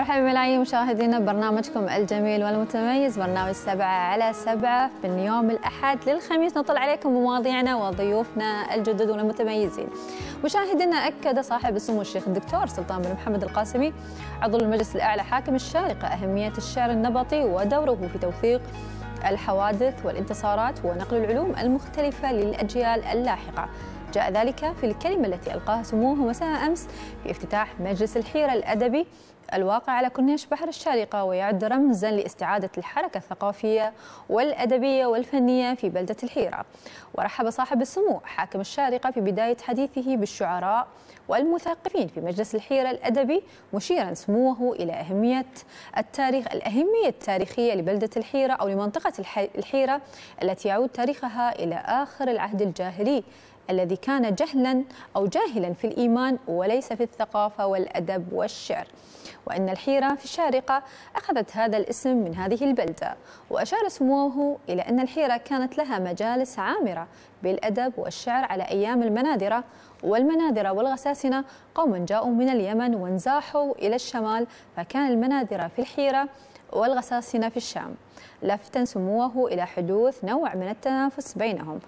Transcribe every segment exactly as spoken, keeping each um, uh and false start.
مرحبا بملايين مشاهدينا ببرنامجكم الجميل والمتميز، برنامج سبعة على سبعة من يوم الأحد للخميس نطل عليكم بمواضيعنا وضيوفنا الجدد والمتميزين. مشاهدينا، أكد صاحب السمو الشيخ الدكتور سلطان بن محمد القاسمي عضو المجلس الأعلى حاكم الشارقة أهمية الشعر النبطي ودوره في توثيق الحوادث والانتصارات ونقل العلوم المختلفة للأجيال اللاحقة. جاء ذلك في الكلمة التي ألقاها سموه مساء أمس في افتتاح مجلس الحيرة الأدبي الواقع على كورنيش بحر الشارقة، ويعد رمزاً لاستعادة الحركة الثقافية والأدبية والفنية في بلدة الحيرة. ورحب صاحب السمو حاكم الشارقة في بداية حديثه بالشعراء والمثقفين في مجلس الحيرة الأدبي، مشيراً سموه إلى أهمية التاريخ الأهمية التاريخية لبلدة الحيرة أو لمنطقة الحيرة التي يعود تاريخها إلى آخر العهد الجاهلي الذي كان جهلاً أو جاهلاً في الإيمان وليس في الثقافة والأدب والشعر، وأن الحيرة في الشارقة أخذت هذا الاسم من هذه البلدة. وأشار سموه إلى أن الحيرة كانت لها مجالس عامرة بالأدب والشعر على أيام المناذرة، والمناذرة والغساسنة قوم جاءوا من اليمن وانزاحوا إلى الشمال، فكان المناذرة في الحيرة والغساسنة في الشام، لافتا سموه إلى حدوث نوع من التنافس بينهم،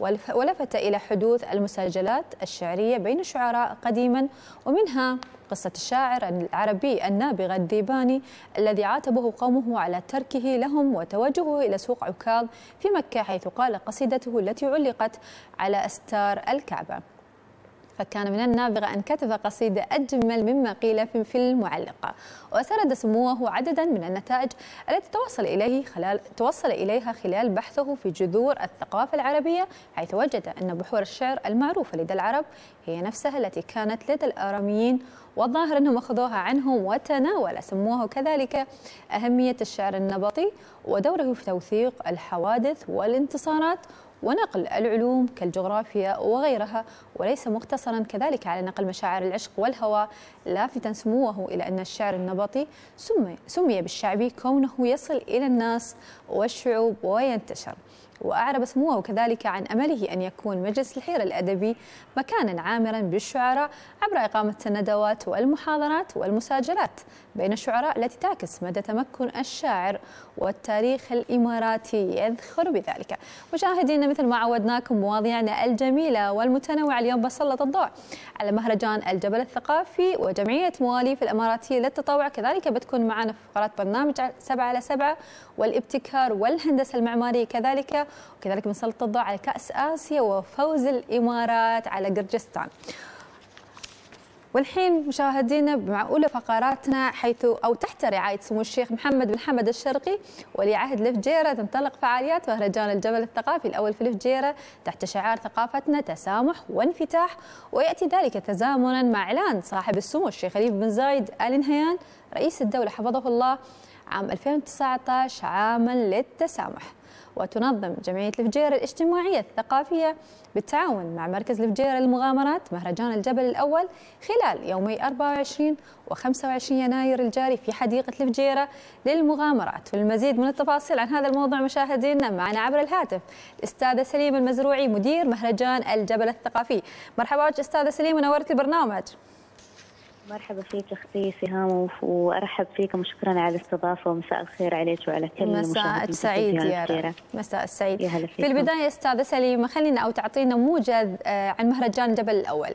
ولفت إلى حدوث المساجلات الشعرية بين الشعراء قديما، ومنها قصة الشاعر العربي النابغة الديباني الذي عاتبه قومه على تركه لهم وتوجهه إلى سوق عكاظ في مكة، حيث قال قصيدته التي علقت على أستار الكعبة. فكان من النابغة أن كتب قصيدة أجمل مما قيل في المعلقة. وسرد سموه عددا من النتائج التي توصل إليه خلال توصل إليها خلال بحثه في جذور الثقافة العربية، حيث وجد أن بحور الشعر المعروفة لدى العرب هي نفسها التي كانت لدى الآراميين، والظاهر أنهم أخذوها عنهم. وتناول سموه كذلك أهمية الشعر النبطي ودوره في توثيق الحوادث والانتصارات ونقل العلوم كالجغرافيا وغيرها، وليس مقتصرا كذلك على نقل مشاعر العشق والهوى، لافتا سموه إلى أن الشعر النبطي سمي, سمي بالشعبي كونه يصل إلى الناس والشعوب وينتشر. وأعرب سموه كذلك عن أمله أن يكون مجلس الحيرة الأدبي مكانا عامرا بالشعراء عبر إقامة الندوات والمحاضرات والمساجلات بين الشعراء التي تعكس مدى تمكن الشاعر، والتاريخ الإماراتي يذخر بذلك. مشاهدينا، مثل ما عودناكم مواضيعنا الجميلة والمتنوعة، اليوم بسلط الضوء على مهرجان الجبل الثقافي وجمعية مواليف الإماراتية للتطوع، كذلك بتكون معنا في فقرات برنامج سبعة على سبعة والابتكار والهندسة المعمارية كذلك، وكذلك بنسلط الضوء على كأس آسيا وفوز الإمارات على قرجستان. والحين مشاهدينا مع أولى فقراتنا، حيث أو تحت رعاية سمو الشيخ محمد بن حمد الشرقي ولي عهد الفجيرة، تنطلق فعاليات مهرجان الجبل الثقافي الأول في الفجيرة تحت شعار ثقافتنا تسامح وانفتاح، ويأتي ذلك تزامنا مع إعلان صاحب السمو الشيخ خليفة بن زايد آل نهيان رئيس الدولة حفظه الله عام ألفين وتسعة عشر عاما للتسامح. وتنظم جمعية الفجيرة الاجتماعية الثقافية بالتعاون مع مركز الفجيرة للمغامرات مهرجان الجبل الأول خلال يومي أربعة وعشرين وخمسة وعشرين يناير الجاري في حديقة الفجيرة للمغامرات. والمزيد من التفاصيل عن هذا الموضوع مشاهدينا معنا عبر الهاتف الأستاذة سليمة المزروعي مدير مهرجان الجبل الثقافي. مرحبا بك أستاذة سليمة، نورت البرنامج. مرحبا فيك اختي سهام، وارحب فيكم وشكرا على الاستضافه، ومساء الخير عليك وعلى كل المشاهدين. مساء السعيد يا رب. مساء السعيد. في البدايه استاذه سليمه، خلينا او تعطينا موجز عن مهرجان الجبل الاول.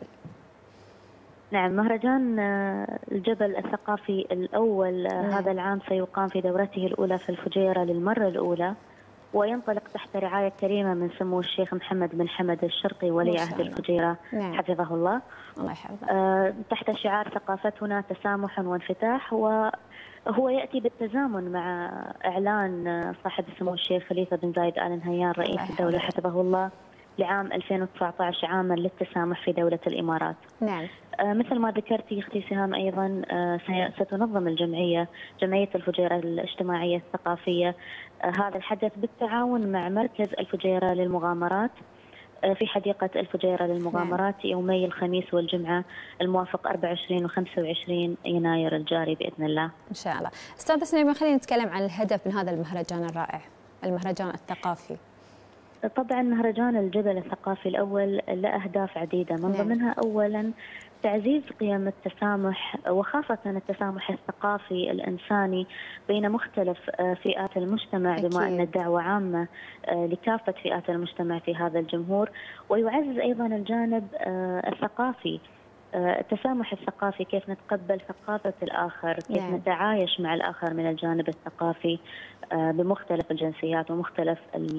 نعم، مهرجان الجبل الثقافي الاول نعم. هذا العام سيقام في دورته الاولى في الفجيره للمره الاولى، وينطلق تحت رعاية كريمة من سمو الشيخ محمد بن حمد الشرقي ولي عهد الفجيرة. نعم. حفظه الله. الله يحفظه. آه تحت شعار ثقافتنا تسامح وانفتاح، وهو يأتي بالتزامن مع إعلان صاحب السمو الشيخ خليفة بن زايد آل نهيان رئيس الدولة حفظه الله لعام ألفين وتسعة عشر عاما للتسامح في دولة الإمارات. نعم. آه مثل ما ذكرتي اختي سهام، ايضا آه ستنظم الجمعيه جمعيه الفجيره الاجتماعيه الثقافيه آه هذا الحدث بالتعاون مع مركز الفجيره للمغامرات آه في حديقه الفجيره للمغامرات. نعم. يومي الخميس والجمعه الموافق أربعة وعشرين وخمسة وعشرين يناير الجاري باذن الله. ان شاء الله. استاذه سليمه، خلينا نتكلم عن الهدف من هذا المهرجان الرائع، المهرجان الثقافي. طبعا مهرجان الجبل الثقافي الأول له أهداف عديدة، من ضمنها أولا تعزيز قيم التسامح، وخاصة التسامح الثقافي الإنساني بين مختلف فئات المجتمع، أكيد. بما أن الدعوة عامة لكافة فئات المجتمع في هذا الجمهور. ويعزز أيضا الجانب الثقافي، التسامح الثقافي، كيف نتقبل ثقافة الآخر، كيف نعم. نتعايش مع الآخر من الجانب الثقافي بمختلف الجنسيات ومختلف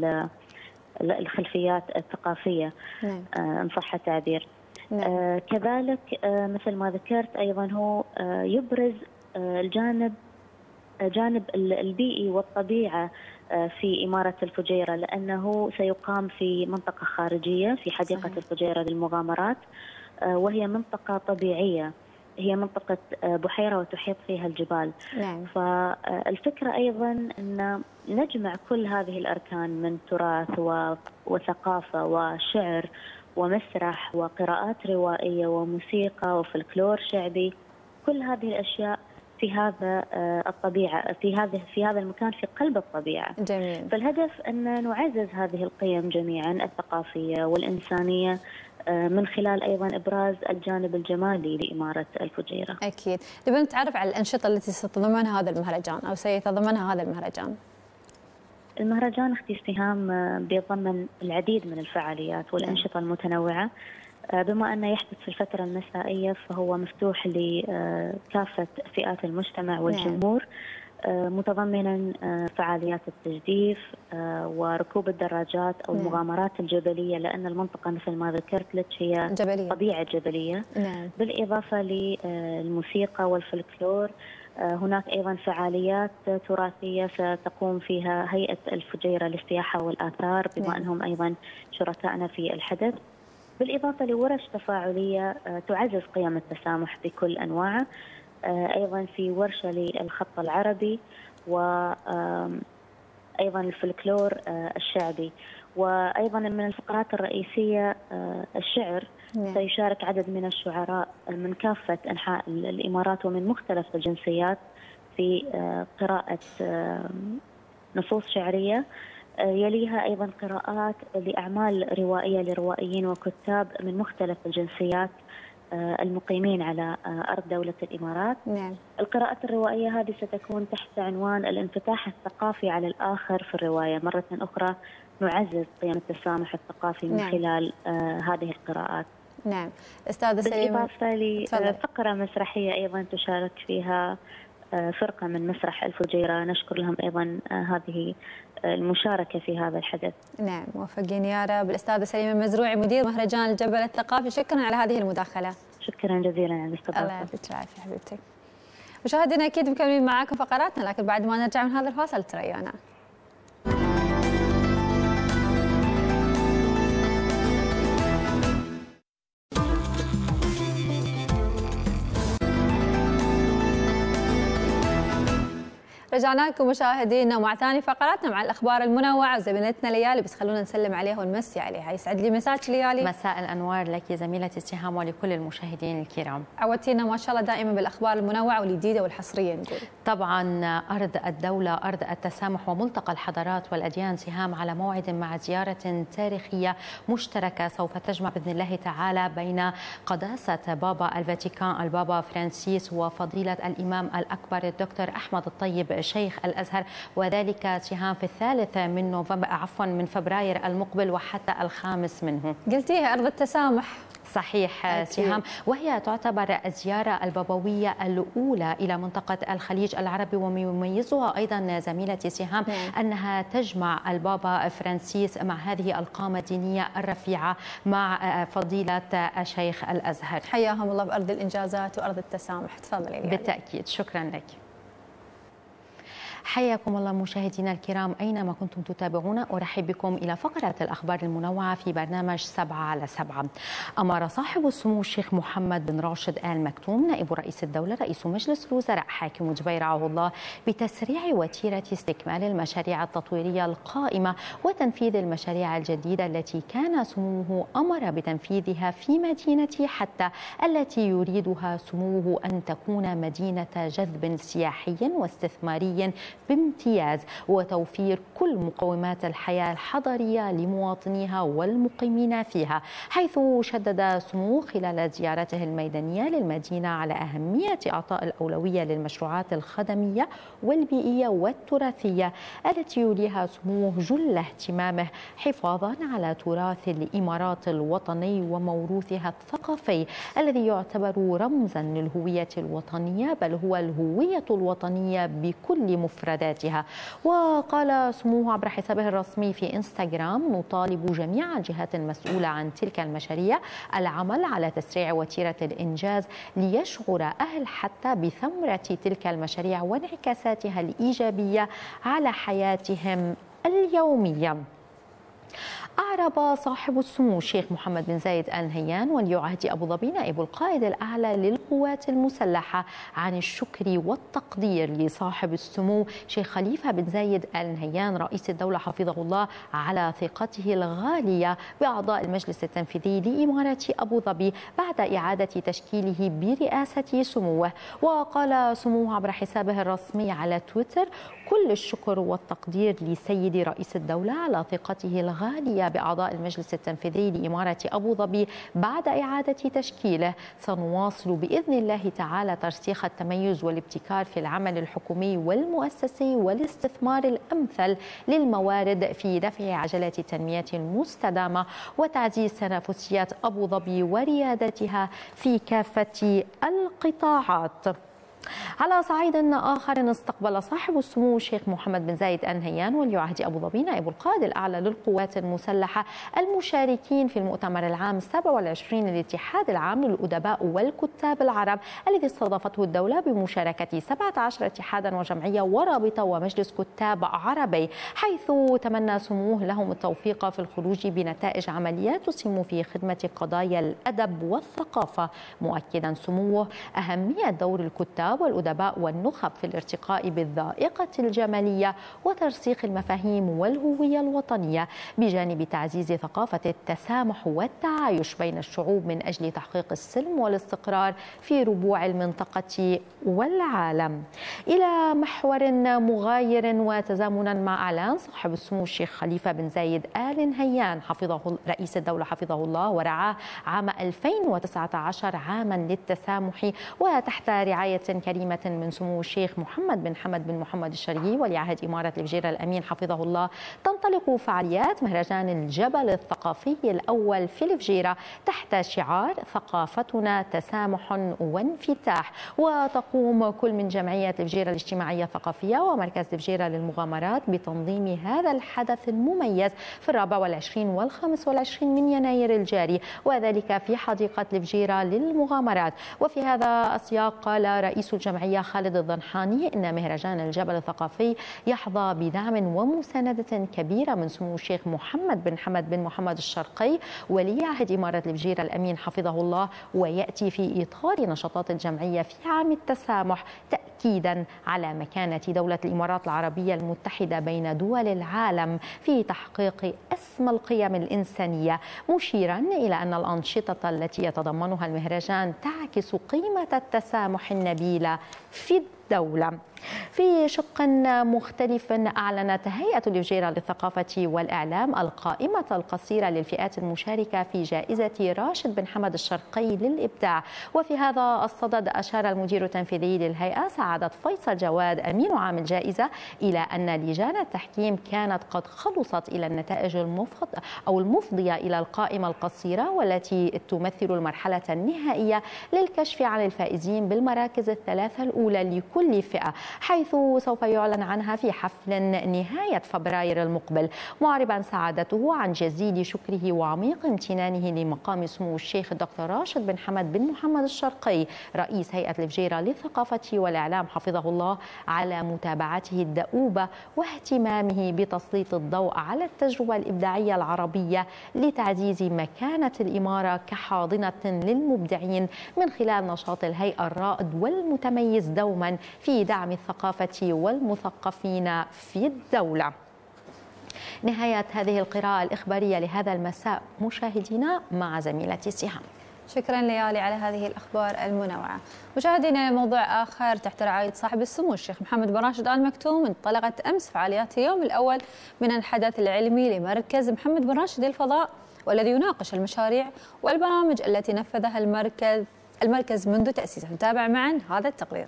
الخلفيات الثقافية. نعم. إن صح التعبير. نعم. آه كذلك آه مثل ما ذكرت أيضا هو آه يبرز آه الجانب الجانب البيئي والطبيعة آه في إمارة الفجيرة، لأنه سيقام في منطقة خارجية في حديقة صحيح. الفجيرة للمغامرات، آه وهي منطقة طبيعية، هي منطقة بحيرة وتحيط فيها الجبال. نعم. فالفكرة أيضا أن نجمع كل هذه الأركان من تراث وثقافة وشعر ومسرح وقراءات روائية وموسيقى وفلكلور شعبي، كل هذه الأشياء في هذا الطبيعة، في هذا في هذا المكان في قلب الطبيعة. جميل. فالهدف أن نعزز هذه القيم جميعا الثقافية والإنسانية من خلال أيضا إبراز الجانب الجمالي لإمارة الفجيرة. أكيد. نبي نتعرف على الأنشطة التي ستتضمنها هذا المهرجان أو سيتضمنها هذا المهرجان. المهرجان اختي استهام بيضمن العديد من الفعاليات والأنشطة المتنوعة، بما أنه يحدث في الفترة المسائية فهو مفتوح لكافة فئات المجتمع والجمهور، متضمنا فعاليات التجديف وركوب الدراجات أو نعم. المغامرات الجبلية، لأن المنطقة مثل ما ذكرت لك هي جبلية. طبيعة جبلية. نعم. بالإضافة للموسيقى والفلكلور. هناك أيضا فعاليات تراثية ستقوم فيها هيئة الفجيرة للسياحة والآثار، بما نعم. أنهم أيضا شركائنا في الحدث، بالإضافة لورش تفاعلية تعزز قيم التسامح بكل أنواعه، أيضا في ورشة للخط العربي وأيضا الفلكلور الشعبي، وأيضا من الفقرات الرئيسية الشعر. نعم. سيشارك عدد من الشعراء من كافة أنحاء الإمارات ومن مختلف الجنسيات في قراءة نصوص شعرية، يليها أيضا قراءات لأعمال روائية لروائيين وكتاب من مختلف الجنسيات المقيمين على أرض دولة الإمارات. نعم. القراءات الروائية هذه ستكون تحت عنوان الانفتاح الثقافي على الآخر في الرواية. مرة أخرى نعزز قيم التسامح الثقافي من نعم. خلال آه هذه القراءات. نعم. أستاذة سليمة، بالإضافة لفقرة مسرحية أيضا تشارك فيها آه فرقة من مسرح الفجيرة، نشكر لهم أيضا آه هذه المشاركة في هذا الحدث. نعم، موفقين يا رب. الأستاذة سليمة المزروعي مدير مهرجان الجبل الثقافي، شكرا على هذه المداخلة. شكرا جزيلا على الاستضافة. الله يعطيك العافية حبيبتي. مشاهدينا أكيد مكملين معاكم فقراتنا، لكن بعد ما نرجع من هذا الفاصل تريانا. رجعنا لكم مشاهدينا مع ثاني فقراتنا مع الاخبار المنوعه وزميلتنا ليالي، بس خلونا نسلم عليها ونمسي عليها. يسعد لي مساك ليالي. مساء الانوار لك زميلتي استهام ولكل المشاهدين الكرام. عودتينا ما شاء الله دائما بالاخبار المنوعه والجديده والحصريه نقول. طبعا ارض الدوله، ارض التسامح وملتقى الحضارات والاديان سهام على موعد مع زياره تاريخيه مشتركه سوف تجمع باذن الله تعالى بين قداسه بابا الفاتيكان البابا فرانسيس وفضيله الامام الاكبر الدكتور احمد الطيب شيخ الازهر، وذلك سهام في الثالث من نوفمبر عفوا من فبراير المقبل وحتى الخامس منه. قلتيها ارض التسامح. صحيح أكيد. سهام، وهي تعتبر الزيارة البابوية الأولى إلى منطقة الخليج العربي، ويميزها أيضا زميلتي سهام نعم. أنها تجمع البابا فرانسيس مع هذه القامة الدينية الرفيعة مع فضيلة الشيخ الأزهر. حياهم الله بأرض الإنجازات وأرض التسامح. تفضلي يعني. بالتأكيد، شكرا لك. حياكم الله مشاهدينا الكرام أينما كنتم تتابعون، أرحب بكم إلى فقرة الأخبار المنوعة في برنامج سبعة على سبعة. أمر صاحب السمو الشيخ محمد بن راشد آل مكتوم نائب رئيس الدولة رئيس مجلس الوزراء حاكم دبي رعاه الله بتسريع وتيرة استكمال المشاريع التطويرية القائمة وتنفيذ المشاريع الجديدة التي كان سموه أمر بتنفيذها في مدينة حتى، التي يريدها سموه أن تكون مدينة جذب سياحي واستثماري بامتياز وتوفير كل مقومات الحياة الحضرية لمواطنيها والمقيمين فيها، حيث شدد سموه خلال زيارته الميدانية للمدينة على أهمية إعطاء الأولوية للمشروعات الخدمية والبيئية والتراثية التي يوليها سموه جل اهتمامه حفاظا على تراث الإمارات الوطني وموروثها الثقافي الذي يعتبر رمزا للهوية الوطنية، بل هو الهوية الوطنية بكل مفرداتها. وقال سموه عبر حسابه الرسمي في انستغرام: نطالب جميع الجهات المسؤولة عن تلك المشاريع العمل على تسريع وتيرة الإنجاز ليشعر أهل حتى بثمرة تلك المشاريع وانعكاساتها الإيجابية على حياتهم اليومية. أعرب صاحب السمو الشيخ محمد بن زايد آل نهيان ولي عهد أبو ظبي نائب القائد الأعلى للقوات المسلحة عن الشكر والتقدير لصاحب السمو شيخ خليفة بن زايد آل نهيان رئيس الدولة حفظه الله على ثقته الغالية بأعضاء المجلس التنفيذي لإمارة أبو ظبي بعد إعادة تشكيله برئاسة سموه. وقال سموه عبر حسابه الرسمي على تويتر: كل الشكر والتقدير لسيد رئيس الدولة على ثقته الغالية بأعضاء المجلس التنفيذي لإمارة أبو ظبي بعد إعادة تشكيله. سنواصل بإذن الله تعالى ترسيخ التميز والابتكار في العمل الحكومي والمؤسسي والاستثمار الأمثل للموارد في دفع عجلة التنمية المستدامة وتعزيز تنافسية أبو ظبي وريادتها في كافة القطاعات. على صعيد آخر، استقبل صاحب السمو الشيخ محمد بن زايد آل نهيان ولي عهد أبو ظبي نائب القائد الأعلى للقوات المسلحة المشاركين في المؤتمر العام السابع والعشرين للاتحاد العام للأدباء والكتاب العرب الذي استضافته الدولة بمشاركة سبعة عشر اتحادا وجمعية ورابطة ومجلس كتاب عربي، حيث تمنى سموه لهم التوفيق في الخروج بنتائج عمليات تسهم في خدمة قضايا الأدب والثقافة، مؤكدا سموه أهمية دور الكتاب والأدباء والنخب في الارتقاء بالذائقة الجمالية وترسيخ المفاهيم والهوية الوطنية بجانب تعزيز ثقافة التسامح والتعايش بين الشعوب من أجل تحقيق السلم والاستقرار في ربوع المنطقة والعالم. إلى محور مغاير وتزامنا مع إعلان صاحب السمو الشيخ خليفة بن زايد آل نهيان حفظه رئيس الدولة حفظه الله ورعاه عام ألفين وتسعة عشر عاما للتسامح وتحت رعاية كريمة من سمو الشيخ محمد بن حمد بن محمد الشرقي ولي عهد إمارة الفجيرة الأمين حفظه الله، تنطلق فعاليات مهرجان الجبل الثقافي الأول في الفجيرة تحت شعار ثقافتنا تسامح وانفتاح. وتقوم كل من جمعية الفجيرة الاجتماعية الثقافية ومركز الفجيرة للمغامرات بتنظيم هذا الحدث المميز في الرابع والعشرين والخامس والعشرين من يناير الجاري، وذلك في حديقة الفجيرة للمغامرات. وفي هذا السياق قال رئيس الجمعية خالد الضنحاني إن مهرجان الجبل الثقافي يحظى بدعم ومساندة كبيرة من سمو الشيخ محمد بن حمد بن محمد الشرقي ولي عهد إمارة الفجيرة الأمين حفظه الله، ويأتي في إطار نشاطات الجمعية في عام التسامح تأكيدا على مكانة دولة الإمارات العربية المتحدة بين دول العالم في تحقيق أسمى القيم الإنسانية، مشيرا إلى أن الأنشطة التي يتضمنها المهرجان تعكس قيمة التسامح النبيلة في الدولة. في شق مختلف، أعلنت هيئة الفجيرة للثقافة والإعلام القائمة القصيرة للفئات المشاركة في جائزة راشد بن حمد الشرقي للإبداع. وفي هذا الصدد أشار المدير التنفيذي للهيئة سعادة فيصل جواد أمين عام الجائزة إلى أن لجان التحكيم كانت قد خلصت إلى النتائج المفض أو المفضية إلى القائمة القصيرة والتي تمثل المرحلة النهائية للكشف عن الفائزين بالمراكز الثلاثة الأولى لكل فئة، حيث سوف يعلن عنها في حفل نهاية فبراير المقبل، معربا سعادته عن جزيل شكره وعميق امتنانه لمقام سمو الشيخ الدكتور راشد بن حمد بن محمد الشرقي رئيس هيئة الفجيرة للثقافة والإعلام حفظه الله على متابعته الدؤوبة واهتمامه بتسليط الضوء على التجربة الإبداعية العربية لتعزيز مكانة الإمارة كحاضنة للمبدعين من خلال نشاط الهيئة الرائد والمتميز دوما في دعم الثقافة والمثقفين في الدولة. نهاية هذه القراءة الإخبارية لهذا المساء مشاهدينا مع زميلتي سهام. شكرا ليالي على هذه الأخبار المنوعة. مشاهدينا، موضوع آخر تحت رعاية صاحب السمو الشيخ محمد بن راشد آل مكتوم، انطلقت أمس فعاليات اليوم الأول من الحدث العلمي لمركز محمد بن راشد للفضاء، والذي يناقش المشاريع والبرامج التي نفذها المركز المركز منذ تأسيسه. نتابع معا هذا التقرير.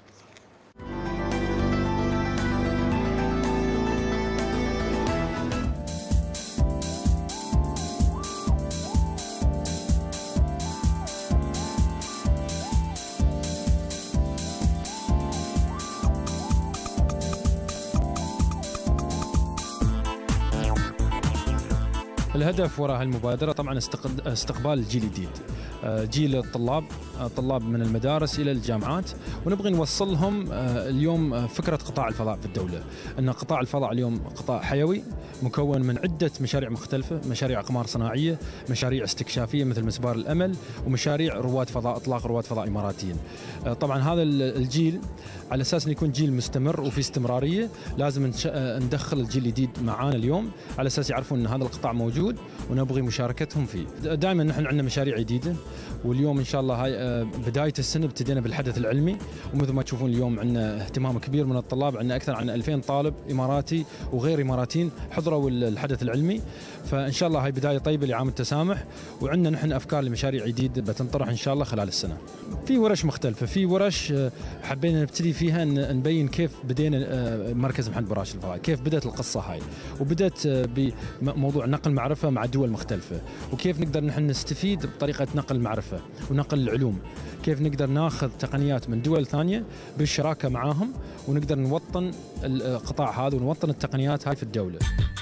الهدف وراء المبادرة طبعا استقبال الجيل الجديد، جيل الطلاب طلاب من المدارس إلى الجامعات، ونبغي نوصل لهم اليوم فكرة قطاع الفضاء في الدولة، أن قطاع الفضاء اليوم قطاع حيوي مكون من عدة مشاريع مختلفة، مشاريع أقمار صناعية، مشاريع استكشافية مثل مسبار الأمل، ومشاريع رواد فضاء، إطلاق رواد فضاء إماراتيين. طبعا هذا الجيل على أساس أن يكون جيل مستمر وفي استمرارية لازم ندخل الجيل الجديد معانا اليوم على أساس يعرفون أن هذا القطاع موجود ونبغي مشاركتهم فيه. دائما نحن عندنا مشاريع جديدة، واليوم إن شاء الله هاي بداية السنة ابتدينا بالحدث العلمي، ومثل ما تشوفون اليوم عندنا اهتمام كبير من الطلاب، عندنا أكثر عن ألفين طالب إماراتي وغير إماراتيين حضروا الحدث العلمي، فإن شاء الله هاي بداية طيبة لعام التسامح، وعندنا نحن أفكار لمشاريع جديدة بتنطرح إن شاء الله خلال السنة. في ورش مختلفة، في ورش حبينا نبتدي فيها نبين كيف بدينا مركز محمد بن راشد الفضاء، كيف بدأت القصة هاي، وبدأت بموضوع نقل معرفة مع دول مختلفة، وكيف نقدر نحن نستفيد بطريقة نقل المعرفة ونقل العلوم، كيف نقدر ناخذ تقنيات من دول ثانية بالشراكة معاهم ونقدر نوطن القطاع هذا ونوطن التقنيات هاي في الدولة.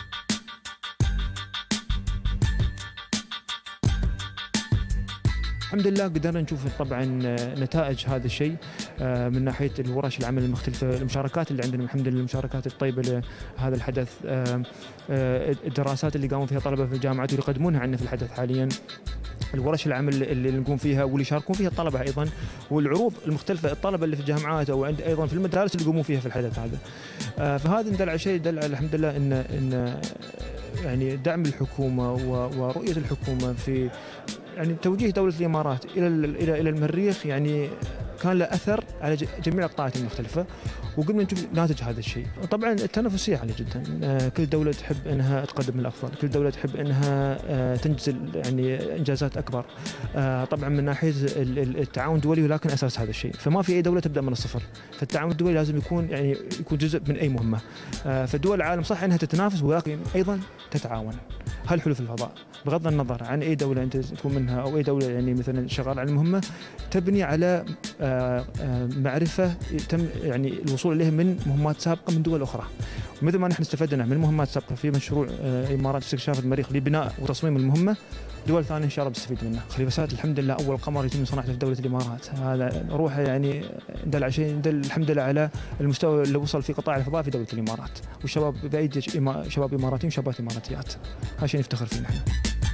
الحمد لله قدرنا نشوف طبعا نتائج هذا الشيء من ناحيه الورش العمل المختلفه، المشاركات اللي عندنا الحمد لله، المشاركات الطيبه لهذا الحدث، الدراسات اللي قاموا فيها طلبه في الجامعات واللي يقدمونها عندنا في الحدث حاليا، الورش العمل اللي نقوم فيها واللي يشاركون فيها الطلبه ايضا، والعروض المختلفه الطلبه اللي في الجامعات او عند ايضا في المدارس اللي يقومون فيها في الحدث هذا. فهذا دل على شيء، دل على الحمد لله ان ان يعني دعم الحكومه ورؤيه الحكومه في يعني توجيه دولة الإمارات إلى إلى إلى المريخ، يعني كان له أثر على جميع القطاعات المختلفة، وقمنا نشوف ناتج هذا الشيء. طبعا التنافسية عالية جدا، كل دولة تحب أنها تقدم الأفضل، كل دولة تحب أنها تنجز يعني إنجازات أكبر. طبعا من ناحية التعاون الدولي، ولكن أساس هذا الشيء، فما في أي دولة تبدأ من الصفر، فالتعاون الدولي لازم يكون يعني يكون جزء من أي مهمة. فدول العالم صح أنها تتنافس، ولكن أيضا تتعاون. هالحلول في الفضاء بغض النظر عن أي دولة أنت تكون منها أو أي دولة يعني مثلا شغال على المهمة، تبني على معرفة تم يعني الوصول إليها من مهمات سابقة من دول أخرى. ومثل ما نحن استفدنا من مهمات سابقة في مشروع إمارات استكشاف المريخ لبناء وتصميم المهمة، دول ثانية إن شاء الله بتستفيد منها. خليفة الحمد لله أول قمر يتم صناعته في دولة الإمارات، هذا روحه يعني دل على شيء، دل الحمد لله على المستوى اللي وصل في قطاع الفضاء في دولة الإمارات، والشباب بأيدي شباب إماراتيين وشابات إماراتيات، هذا شيء نفتخر فيه نحن.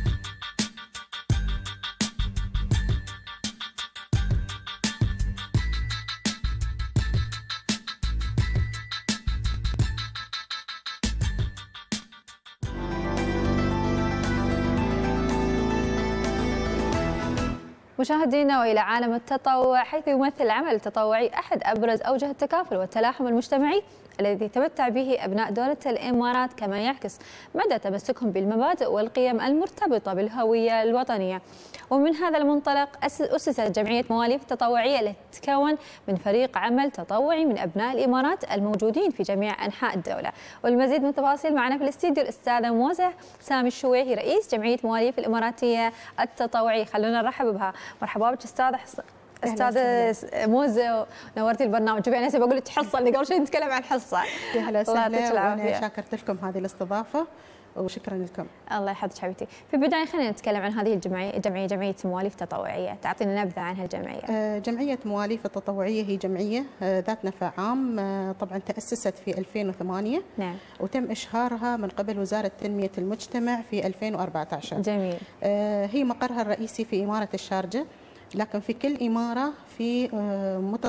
مشاهدينا، والى عالم التطوع، حيث يمثل العمل التطوعي احد ابرز اوجه التكافل والتلاحم المجتمعي الذي يتمتع به ابناء دوله الامارات، كما يعكس مدى تمسكهم بالمبادئ والقيم المرتبطه بالهويه الوطنيه. ومن هذا المنطلق اسست جمعيه مواليف التطوعيه التي تتكون من فريق عمل تطوعي من ابناء الامارات الموجودين في جميع انحاء الدوله. والمزيد من التفاصيل معنا في الاستديو الاستاذه موزه سامي الشويهي، رئيس جمعيه مواليف الاماراتيه التطوعية. خلونا نرحب بها. مرحبا بك استاذه استاذه موزه، نورتي البرنامج. شوفي انا هسه بقول لك حصه، اللي قبل شوي نتكلم عن حصه. يا هلا وسهلا، وانا شاكرت لكم هذه الاستضافه وشكرا لكم. الله يحفظك حبيبتي. في البدايه خلينا نتكلم عن هذه الجمعيه، جمعيه جمعيه مواليف تطوعيه، تعطينا نبذه عن هالجمعيه. جمعيه مواليف التطوعيه هي جمعيه ذات نفع عام، طبعا تاسست في ألفين وثمانية. نعم. وتم اشهارها من قبل وزاره تنميه المجتمع في ألفين وأربعة عشر. جميل. هي مقرها الرئيسي في اماره الشارجه، لكن في كل إمارة في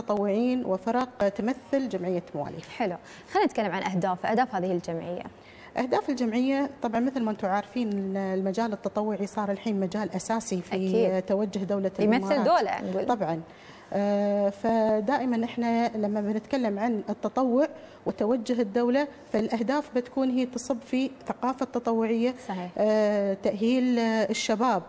متطوعين وفرق تمثل جمعية مواليف. حلو، خلينا نتكلم عن أهداف أهداف هذه الجمعية. أهداف الجمعية طبعا مثل ما أنتم عارفين المجال التطوعي صار الحين مجال أساسي في أكيد. توجه دولة الإمارات. يمثل دولة نقول. طبعا آه فدائما احنا لما بنتكلم عن التطوع وتوجه الدولة فالأهداف بتكون هي تصب في ثقافة تطوعية. صحيح. آه تأهيل الشباب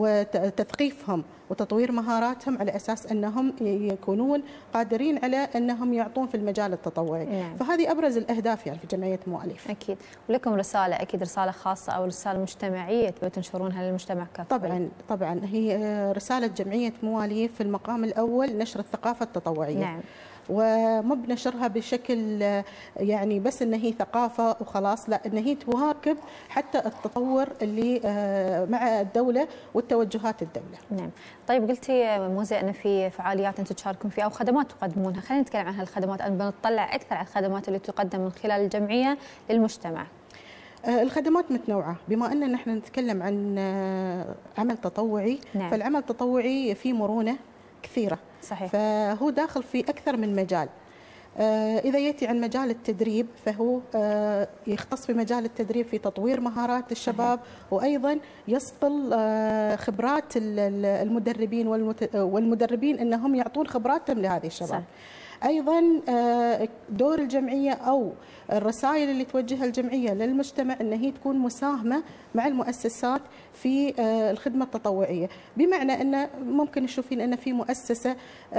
وتثقيفهم وتطوير مهاراتهم على أساس أنهم يكونون قادرين على أنهم يعطون في المجال التطوعي. نعم. فهذه أبرز الأهداف يعني في جمعية مواليف. أكيد. ولكم رسالة أكيد رسالة خاصة أو رسالة مجتمعية تبي تنشرونها للمجتمع ككل. طبعا طبعا هي رسالة جمعية مواليف في المقام الأول نشر الثقافة التطوعية. نعم. ومو بنشرها بشكل يعني بس ان هي ثقافه وخلاص، لا، ان هي تواكب حتى التطور اللي مع الدوله والتوجهات الدوله. نعم. طيب قلتي موزة ان في فعاليات انتم تشاركون فيها او خدمات تقدمونها، خلينا نتكلم عن هالخدمات، أن بنطلع اكثر على الخدمات اللي تقدم من خلال الجمعيه للمجتمع. الخدمات متنوعه، بما ان نحن نتكلم عن عمل تطوعي. نعم. فالعمل التطوعي فيه مرونه كثيرة. صحيح. فهو داخل في أكثر من مجال. إذا يأتي عن مجال التدريب فهو يختص في مجال التدريب في تطوير مهارات الشباب. صحيح. وأيضا يصقل خبرات المدربين والمدربين أنهم يعطون خبراتهم لهذه الشباب. صح. أيضا دور الجمعية أو الرسائل اللي توجهها الجمعية للمجتمع أن هي تكون مساهمة مع المؤسسات في الخدمة التطوعية، بمعنى أن ممكن تشوفين أن في مؤسسة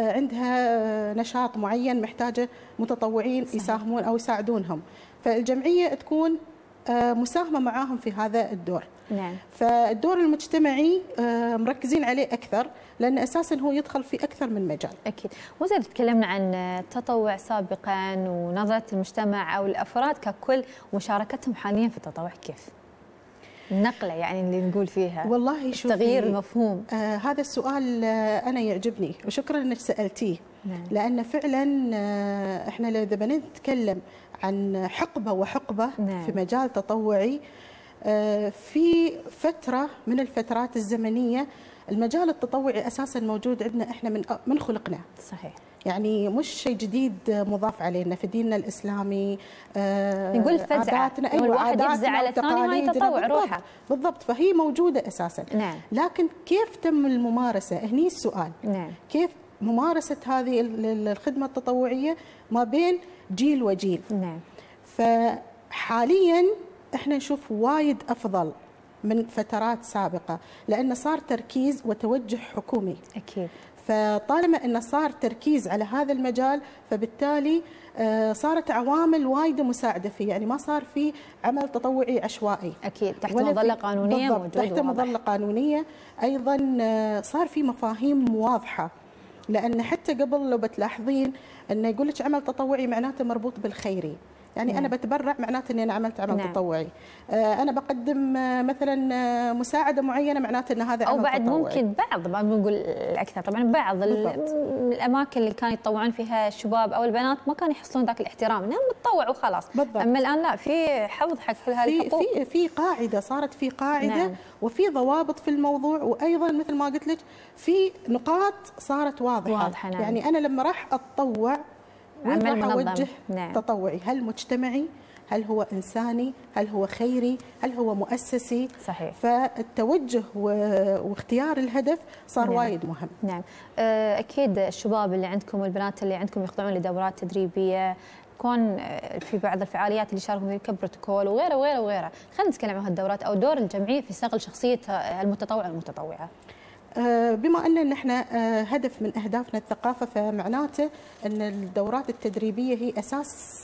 عندها نشاط معين محتاجة متطوعين. صحيح. يساهمون أو يساعدونهم، فالجمعية تكون مساهمة معاهم في هذا الدور. نعم. فالدور المجتمعي مركزين عليه أكثر لأن أساساً هو يدخل في أكثر من مجال. أكيد. وزي تكلمنا عن التطوع سابقاً ونظرة المجتمع أو الأفراد ككل ومشاركتهم حالياً في التطوع، كيف؟ النقلة يعني اللي نقول فيها. والله شوفي تغيير المفهوم. آه هذا السؤال آه أنا يعجبني وشكراً أنك سألتيه. نعم. لأن فعلاً آه إحنا إذا بنتكلم عن حقبة وحقبة. نعم. في مجال تطوعي آه في فترة من الفترات الزمنية المجال التطوعي أساساً موجود عندنا إحنا من من خلقنا. صحيح. يعني مش شيء جديد مضاف علينا في ديننا الإسلامي. آه نقول فزعة، أيوة الواحد يفزع على الثاني هاي تطوع روحه. بالضبط، فهي موجودة أساساً. نعم. لكن كيف تم الممارسة؟ هني السؤال. نعم. كيف ممارسة هذه الخدمة التطوعية ما بين جيل وجيل؟ نعم. فحالياً إحنا نشوف وايد أفضل من فترات سابقة لأن صار تركيز وتوجه حكومي. أكيد. فطالما أنه صار تركيز على هذا المجال فبالتالي صارت عوامل وايدة مساعدة فيه، يعني ما صار في عمل تطوعي عشوائي. أكيد. تحت مظلة قانونية موجود. تحت مظلة قانونية. أيضا صار في مفاهيم واضحة، لأن حتى قبل لو بتلاحظين أنه يقول لك عمل تطوعي معناته مربوط بالخيري، يعني نعم. أنا بتبرع معناته أني أنا عملت عمل نعم. تطوعي. أنا بقدم مثلا مساعدة معينة معناته أن هذا عمل أو بعد تطوعي. ممكن بعض ما بنقول الأكثر طبعا بعض بالضبط. الأماكن اللي كانوا يتطوعون فيها الشباب أو البنات ما كانوا يحصلون ذاك الاحترام، إنهم متطوعوا وخلاص. بالضبط. أما الآن لا، في حفظ حق كل هذه الحقوق. في في قاعدة، صارت في قاعدة. نعم. وفي ضوابط في الموضوع، وأيضا مثل ما قلت لك في نقاط صارت واضحة. واضحة. نعم. يعني أنا لما راح أتطوع وين راح أوجه؟ نعم. تطوعي، هل مجتمعي؟ هل هو إنساني؟ هل هو خيري؟ هل هو مؤسسي؟ صحيح. فالتوجه واختيار الهدف صار نعم. وايد مهم. نعم. أكيد الشباب اللي عندكم والبنات اللي عندكم يخضعون لدورات تدريبية، كون في بعض الفعاليات اللي يشاركون فيها كبروتوكول وغيره وغيره وغيره، خلينا نتكلم عن هالدورات أو دور الجمعية في صقل شخصية المتطوع والمتطوعة. بما أن نحن هدف من أهدافنا الثقافة، فمعناته أن الدورات التدريبية هي أساس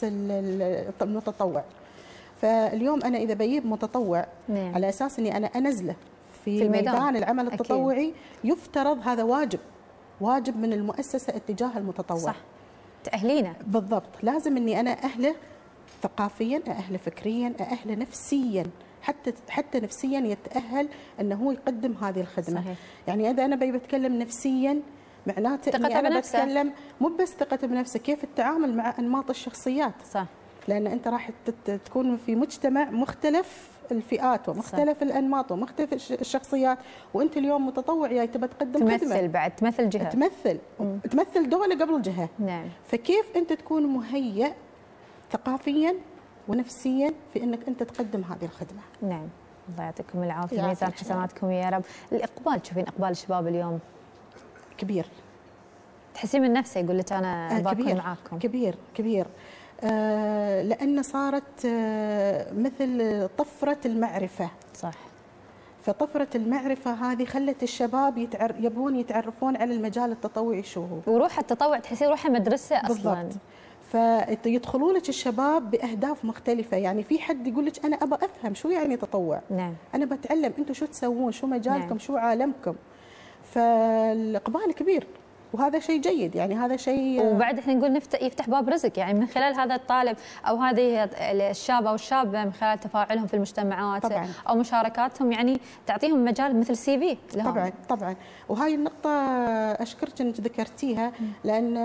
المتطوع. فاليوم أنا إذا بجيب متطوع نعم. على أساس أني أنا أنزله في, في ميدان العمل التطوعي أكيد. يفترض هذا واجب واجب من المؤسسة اتجاه المتطوع. صح. تأهلينه. بالضبط، لازم أني أنا أهله ثقافيا، أهله فكريا، أهله نفسيا، حتى حتى نفسيا يتأهل أنه هو يقدم هذه الخدمة. صحيح. يعني إذا أنا بتكلم نفسيا معناته أني أنا بنفسه. بتكلم مو بس ثقته بنفسه، كيف التعامل مع أنماط الشخصيات. صح. لأن أنت راح تكون في مجتمع مختلف الفئات ومختلف صح. الأنماط ومختلف الشخصيات، وأنت اليوم متطوع جاي تبى تقدم تمثل خدمة. تمثل بعد تمثل جهة. تمثل مم. تمثل دولة قبل جهة. نعم. فكيف أنت تكون مهيئ ثقافيا ونفسيا في انك انت تقدم هذه الخدمه. نعم، الله يعطيكم العافيه، ميزان حسناتكم يا رب. الاقبال، تشوفين اقبال الشباب اليوم كبير، تحسين من نفسه يقول لك انا بكون معاكم؟ كبير كبير آه لان صارت آه مثل طفره المعرفه. صح. فطفرة المعرفة هذه خلت الشباب يتعر... يبون يتعرفون على المجال التطوعي شو هو، وروح التطوع تحسين روح مدرسة أصلاً. بالضبط. فيدخلوا لك الشباب بأهداف مختلفة، يعني في حد يقول لك أنا أبغى أفهم شو يعني تطوع. نعم. أنا بتعلم أنتم شو تسوون، شو مجالكم، نعم. شو عالمكم. فالإقبال كبير وهذا شيء جيد، يعني هذا شيء. وبعد احنا نقول نفتح يفتح باب رزق، يعني من خلال هذا الطالب او هذه الشاب او الشابه من خلال تفاعلهم في المجتمعات طبعاً. او مشاركاتهم، يعني تعطيهم مجال مثل سي في لهم. طبعا طبعا. وهاي النقطه اشكرك انك ذكرتيها، لان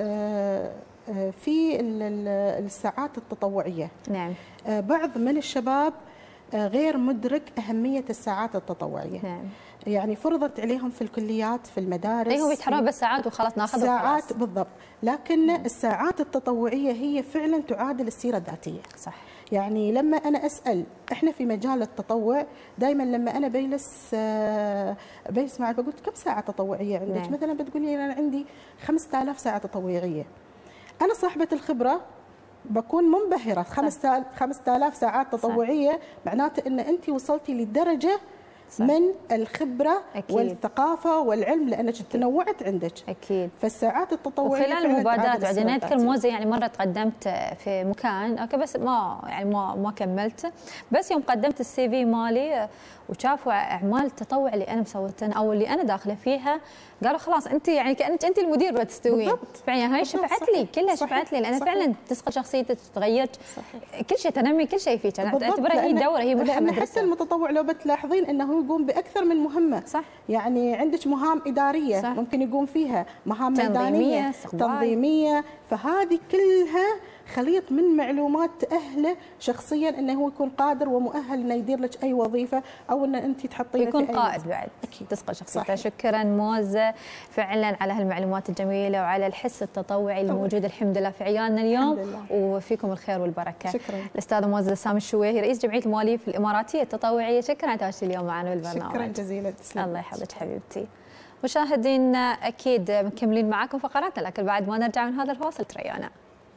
في الساعات التطوعيه نعم بعض من الشباب غير مدرك اهميه الساعات التطوعيه. نعم. يعني فرضت عليهم في الكليات في المدارس، اي هو يتحرون بس ساعات وخلاص ناخذ ساعات وخلاص. بالضبط، لكن نعم. الساعات التطوعيه هي فعلا تعادل السيره الذاتيه. صح. يعني لما انا اسال، احنا في مجال التطوع دائما لما انا بجلس بجلس معك بقول كم ساعه تطوعيه عندك؟ نعم. مثلا بتقول لي انا عندي خمسة آلاف ساعه تطوعيه. انا صاحبه الخبره بكون منبهره، خمسة آلاف ساعات تطوعيه صح. معناته ان انت وصلتي لدرجه صح. من الخبره أكيد. والثقافه والعلم، لانك تنوعت عندك. اكيد. فالساعات التطوعيه وخلال المبادرات بعدين اذكر موزه، يعني مره تقدمت في مكان اوكي بس ما يعني ما ما كملت، بس يوم قدمت السي في مالي وشافوا اعمال التطوع اللي انا مسويتها او اللي انا داخله فيها، قالوا خلاص انت يعني كانك انت المدير بتستوين. فعلا هاي شفعت لي، كلها شفعت لي، لان فعلا تسقط شخصيتك، تتغيرت كل شيء، تنمي كل شيء فيك. انا اعتبرها هي دوره، هي مرحله مدرسه. حتى المتطوع لو بتلاحظين انه يقوم باكثر من مهمه. صح. يعني عندك مهام اداريه صح. ممكن يقوم فيها، مهام ميدانيه تنظيميه، فهذه كلها خليط من معلومات تأهله شخصيا انه هو يكون قادر ومؤهل انه يدير لك اي وظيفه او ان انت تحطينه يكون في أي قائد بعد. اكيد تسقط شخصيته. شكرا موزه فعلا على هالمعلومات الجميله وعلى الحس التطوعي الموجود الحمد لله في عيالنا اليوم، وفيكم الخير والبركه. شكرا. الاستاذه موزه سامي الشويهي رئيس جمعيه المواليف الاماراتيه التطوعيه، شكرا على تواجدك اليوم معنا بالبرنامج. شكرا جزيلا. الله يحفظك حبيبتي. مشاهدينا اكيد مكملين معاكم فقراتنا، لكن بعد ما نرجع من هذا الفاصل تريانا.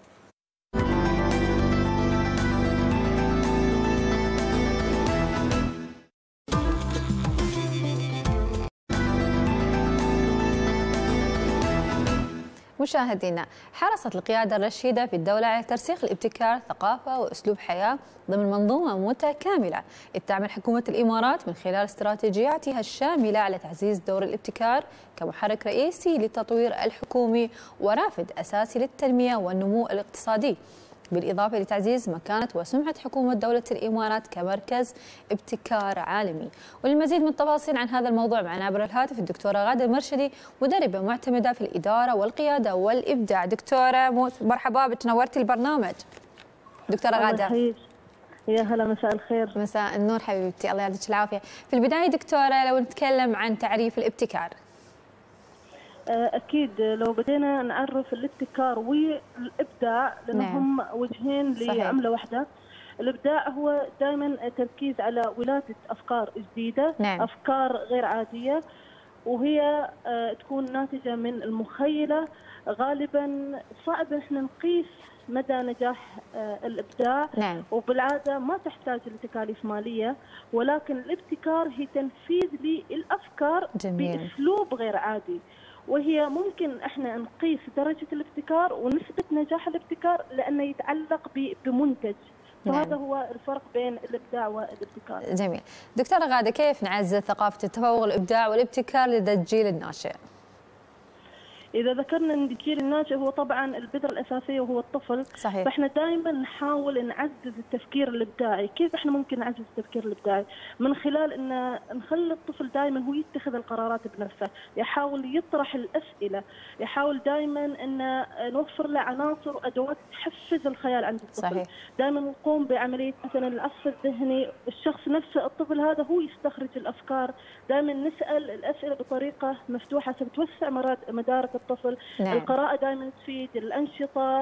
مشاهدينا، حرصت القيادة الرشيدة في الدولة على ترسيخ الابتكار ثقافة وأسلوب حياة ضمن منظومة متكاملة، إذ تعمل حكومة الإمارات من خلال استراتيجياتها الشاملة على تعزيز دور الابتكار كمحرك رئيسي للتطوير الحكومي ورافد أساسي للتنمية والنمو الاقتصادي، بالإضافة لتعزيز مكانة وسمعة حكومة دولة الإمارات كمركز ابتكار عالمي. وللمزيد من التفاصيل عن هذا الموضوع معنا عبر الهاتف الدكتورة غادة مرشدي، مدربة معتمدة في الإدارة والقيادة والإبداع. دكتورة مرحبا بك، نورتي البرنامج. دكتورة غادة. يا هلا، مساء الخير. مساء النور حبيبتي، الله يعطيك العافية. في البداية دكتورة لو نتكلم عن تعريف الابتكار. أكيد لو بدينا نعرف الابتكار والإبداع لأنهم نعم. وجهين لعملة واحدة. الإبداع هو دائما تركيز على ولادة أفكار جديدة نعم. أفكار غير عادية، وهي تكون ناتجة من المخيلة. غالبا صعب احنا نقيس مدى نجاح الإبداع نعم. وبالعادة ما تحتاج لتكاليف مالية، ولكن الابتكار هي تنفيذ للأفكار جميل. بأسلوب غير عادي، وهي ممكن احنا نقيس درجة الابتكار ونسبة نجاح الابتكار لأنه يتعلق بمنتج. فهذا نعم. هو الفرق بين الإبداع والابتكار. جميل. دكتورة غادة، كيف نعزز ثقافة التفوق الإبداع والابتكار لدى الجيل الناشئ؟ إذا ذكرنا أن الجيل الناشئ هو طبعا البذرة الأساسية وهو الطفل صحيح. فإحنا دائما نحاول نعزز التفكير الإبداعي. كيف إحنا ممكن نعزز التفكير الإبداعي؟ من خلال أن نخلي الطفل دائما هو يتخذ القرارات بنفسه، يحاول يطرح الأسئلة، يحاول دائما أن نوفر له عناصر وأدوات تحفز الخيال عند الطفل. صحيح. دائما نقوم بعملية مثلا العصف الذهني، الشخص نفسه الطفل هذا هو يستخرج الأفكار، دائما نسأل الأسئلة بطريقة مفتوحة ستوسع مدارك الطفل. نعم. القراءة دائما تفيد، الأنشطة،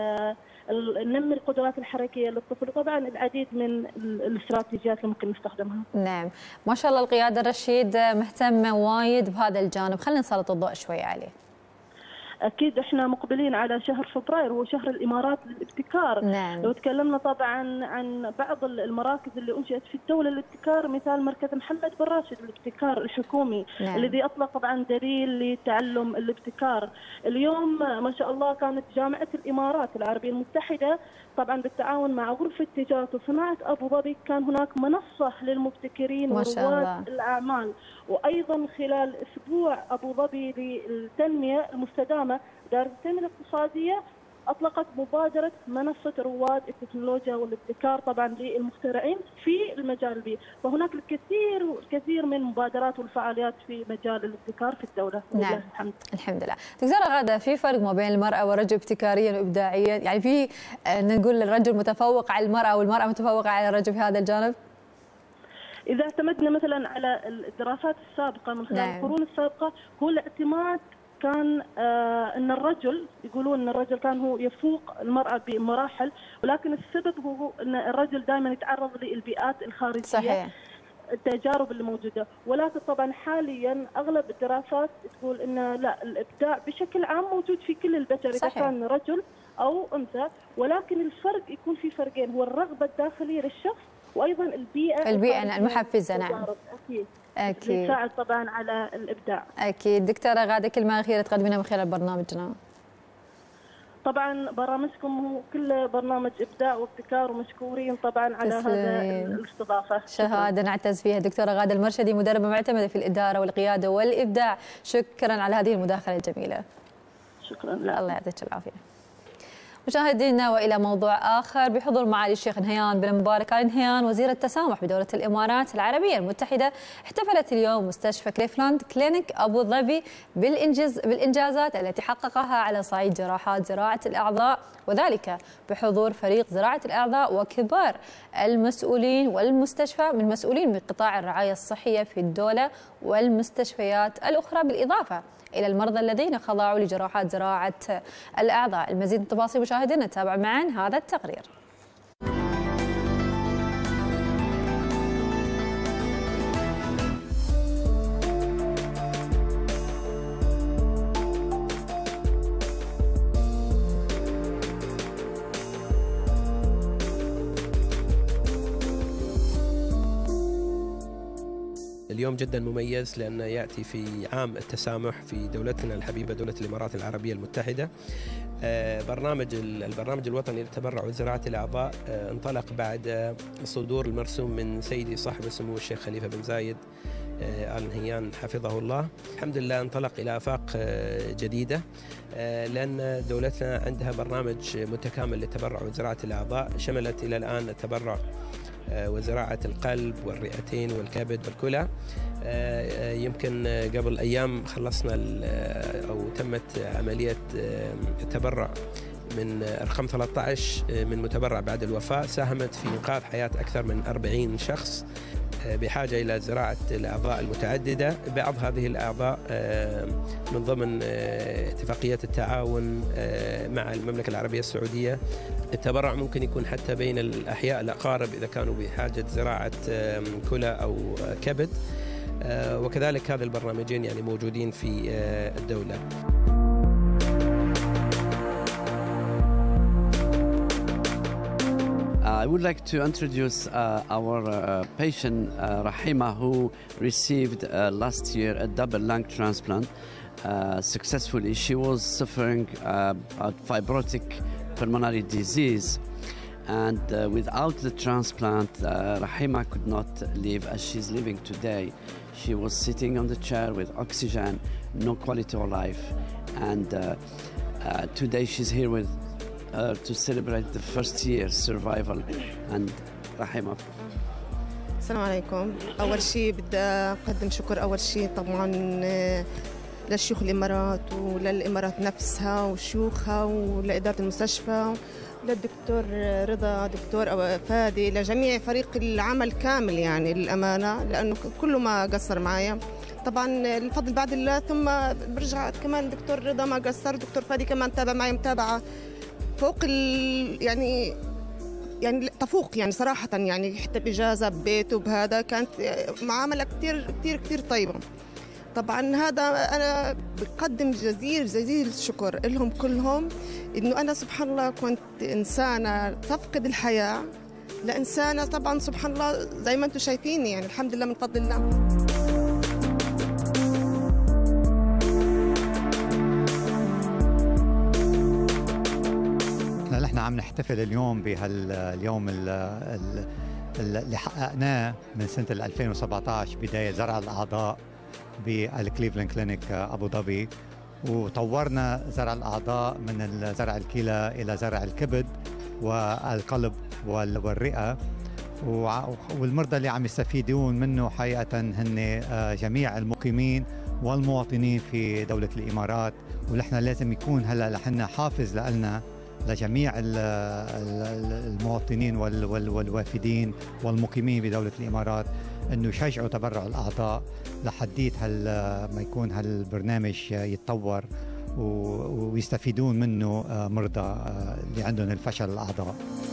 ننمي القدرات الحركية للطفل، وطبعا العديد من الاستراتيجيات اللي ممكن نستخدمها. نعم، ما شاء الله القيادة الرشيد مهتمة وايد بهذا الجانب، خلينا نسلط الضوء شوي عليه. أكيد إحنا مقبلين على شهر فبراير، هو شهر الإمارات للابتكار. نعم. لو تكلمنا طبعا عن بعض المراكز اللي أنشئت في الدولة للابتكار، مثال مركز محمد بن راشد للابتكار الحكومي. نعم. الذي أطلق طبعا دليل لتعلم الابتكار. اليوم ما شاء الله كانت جامعة الإمارات العربية المتحدة طبعا بالتعاون مع غرفة تجارة وصناعة أبو ظبي، كان هناك منصة للمبتكرين ورواد الأعمال. وأيضا خلال أسبوع أبو ظبي للتنمية المستدامة، دار التنمية الاقتصادية أطلقت مبادرة منصة رواد التكنولوجيا والابتكار طبعا للمخترعين في المجال البيئي. فهناك الكثير والكثير من المبادرات والفعاليات في مجال الابتكار في الدولة. نعم. الحمد الحمد لله. دكتورة غادة، في فرق ما بين المرأة والرجل ابتكاريا وإبداعيا؟ يعني في نقول الرجل متفوق على المرأة والمرأة متفوقة على الرجل في هذا الجانب؟ إذا اعتمدنا مثلا على الدراسات السابقة من خلال نعم. القرون السابقة، هو الاعتماد كان آه ان الرجل يقولون ان الرجل كان هو يفوق المراه بمراحل، ولكن السبب هو ان الرجل دائما يتعرض للبيئات الخارجيه. صحيح. التجارب اللي موجوده، ولكن طبعا حاليا اغلب الدراسات تقول ان لا، الابداع بشكل عام موجود في كل البشر، اذا كان رجل او انثى، ولكن الفرق يكون في فرقين، هو الرغبه الداخليه للشخص وايضا البيئه البيئه المحفزه. نعم. اكيد. أكيد. يساعد طبعا على الإبداع. أكيد. دكتورة غادة، كلمة أخيرة تقدمينها من خلال برنامجنا. طبعا برامجكم هو كل برنامج إبداع وابتكار، ومشكورين طبعا على هذا الاستضافة. شهادة نعتز فيها. دكتورة غادة المرشدي، مدربة معتمدة في الإدارة والقيادة والإبداع، شكرا على هذه المداخلة الجميلة. شكرا لك. الله يعطيك العافية. مشاهدينا، والى موضوع اخر بحضور معالي الشيخ نهيان بن مبارك ال نهيان وزير التسامح بدوله الامارات العربيه المتحده، احتفلت اليوم مستشفى كليفلاند كلينيك ابو ظبي بالانجاز بالانجازات التي حققها على صعيد جراحات زراعه الاعضاء، وذلك بحضور فريق زراعه الاعضاء وكبار المسؤولين والمستشفى من مسؤولين من قطاع الرعايه الصحيه في الدوله والمستشفيات الاخرى، بالاضافه إلى المرضى الذين خضعوا لجراحات زراعة الأعضاء. المزيد من التفاصيل مشاهدينا نتابع معا هذا التقرير. اليوم جدا مميز لأنه يأتي في عام التسامح في دولتنا الحبيبة دولة الإمارات العربية المتحدة. برنامج البرنامج الوطني للتبرع وزراعة الأعضاء انطلق بعد صدور المرسوم من سيدي صاحب السمو الشيخ خليفة بن زايد آل نهيان حفظه الله. الحمد لله انطلق إلى آفاق جديدة، لأن دولتنا عندها برنامج متكامل للتبرع وزراعة الأعضاء، شملت إلى الآن التبرع وزراعة القلب والرئتين والكبد والكلى. يمكن قبل أيام خلصنا أو تمت عملية التبرع من رقم ثلاثة عشر من متبرع بعد الوفاة، ساهمت في إنقاذ حياة أكثر من أربعين شخص بحاجة إلى زراعة الأعضاء المتعددة. بعض هذه الأعضاء من ضمن اتفاقية التعاون مع المملكة العربية السعودية. التبرع ممكن يكون حتى بين الأحياء الأقارب إذا كانوا بحاجة زراعة كلى أو كبد، وكذلك هذا البرنامجين يعني موجودين في الدولة. I would like to introduce uh, our uh, patient uh, Rahima, who received uh, last year a double lung transplant uh, successfully. She was suffering uh, a fibrotic pulmonary disease, and uh, without the transplant, uh, Rahima could not live as she's living today. She was sitting on the chair with oxygen, no quality of life, and uh, uh, today she's here with Uh, to celebrate the first year survival. And Rahima. السلام عليكم. أول شيء بدي أقدم شكر أول شيء طبعا للشيوخ الإمارات وللإمارات نفسها وشيوخها ولإدارة المستشفى للدكتور رضا، دكتور فادي، لجميع فريق العمل كامل يعني للأمانة، لأنه كله ما قصر معايا. طبعا الفضل بعد الله، ثم برجع كمان دكتور رضا ما قصر، دكتور فادي كمان تابع معي متابعة فوق ال يعني يعني تفوق يعني صراحة، يعني حتى بإجازة ببيته بهذا كانت معاملة كثير كثير كثير طيبة. طبعا هذا أنا بقدم جزيل جزيل الشكر لهم كلهم، إنه أنا سبحان الله كنت إنسانة تفقد الحياة لإنسانة طبعا سبحان الله زي ما أنتم شايفين، يعني الحمد لله من فضل الله. نحن عم نحتفل اليوم بهاليوم اللي حققناه من سنة ألفين وسبعة عشر، بداية زرع الأعضاء بالكليفلاند كلينيك أبو ظبي، وطورنا زرع الأعضاء من زرع الكلى إلى زرع الكبد والقلب والرئة، والمرضى اللي عم يستفيدون منه حقيقة هن جميع المقيمين والمواطنين في دولة الإمارات. ونحن لازم يكون هلا لحنا حافز لنا لجميع المواطنين والوافدين والمقيمين بدولة الإمارات أنه يشجعوا تبرع الأعضاء لحديت هال ما يكون هالبرنامج يتطور ويستفيدون منه مرضى اللي عندهم الفشل الأعضاء.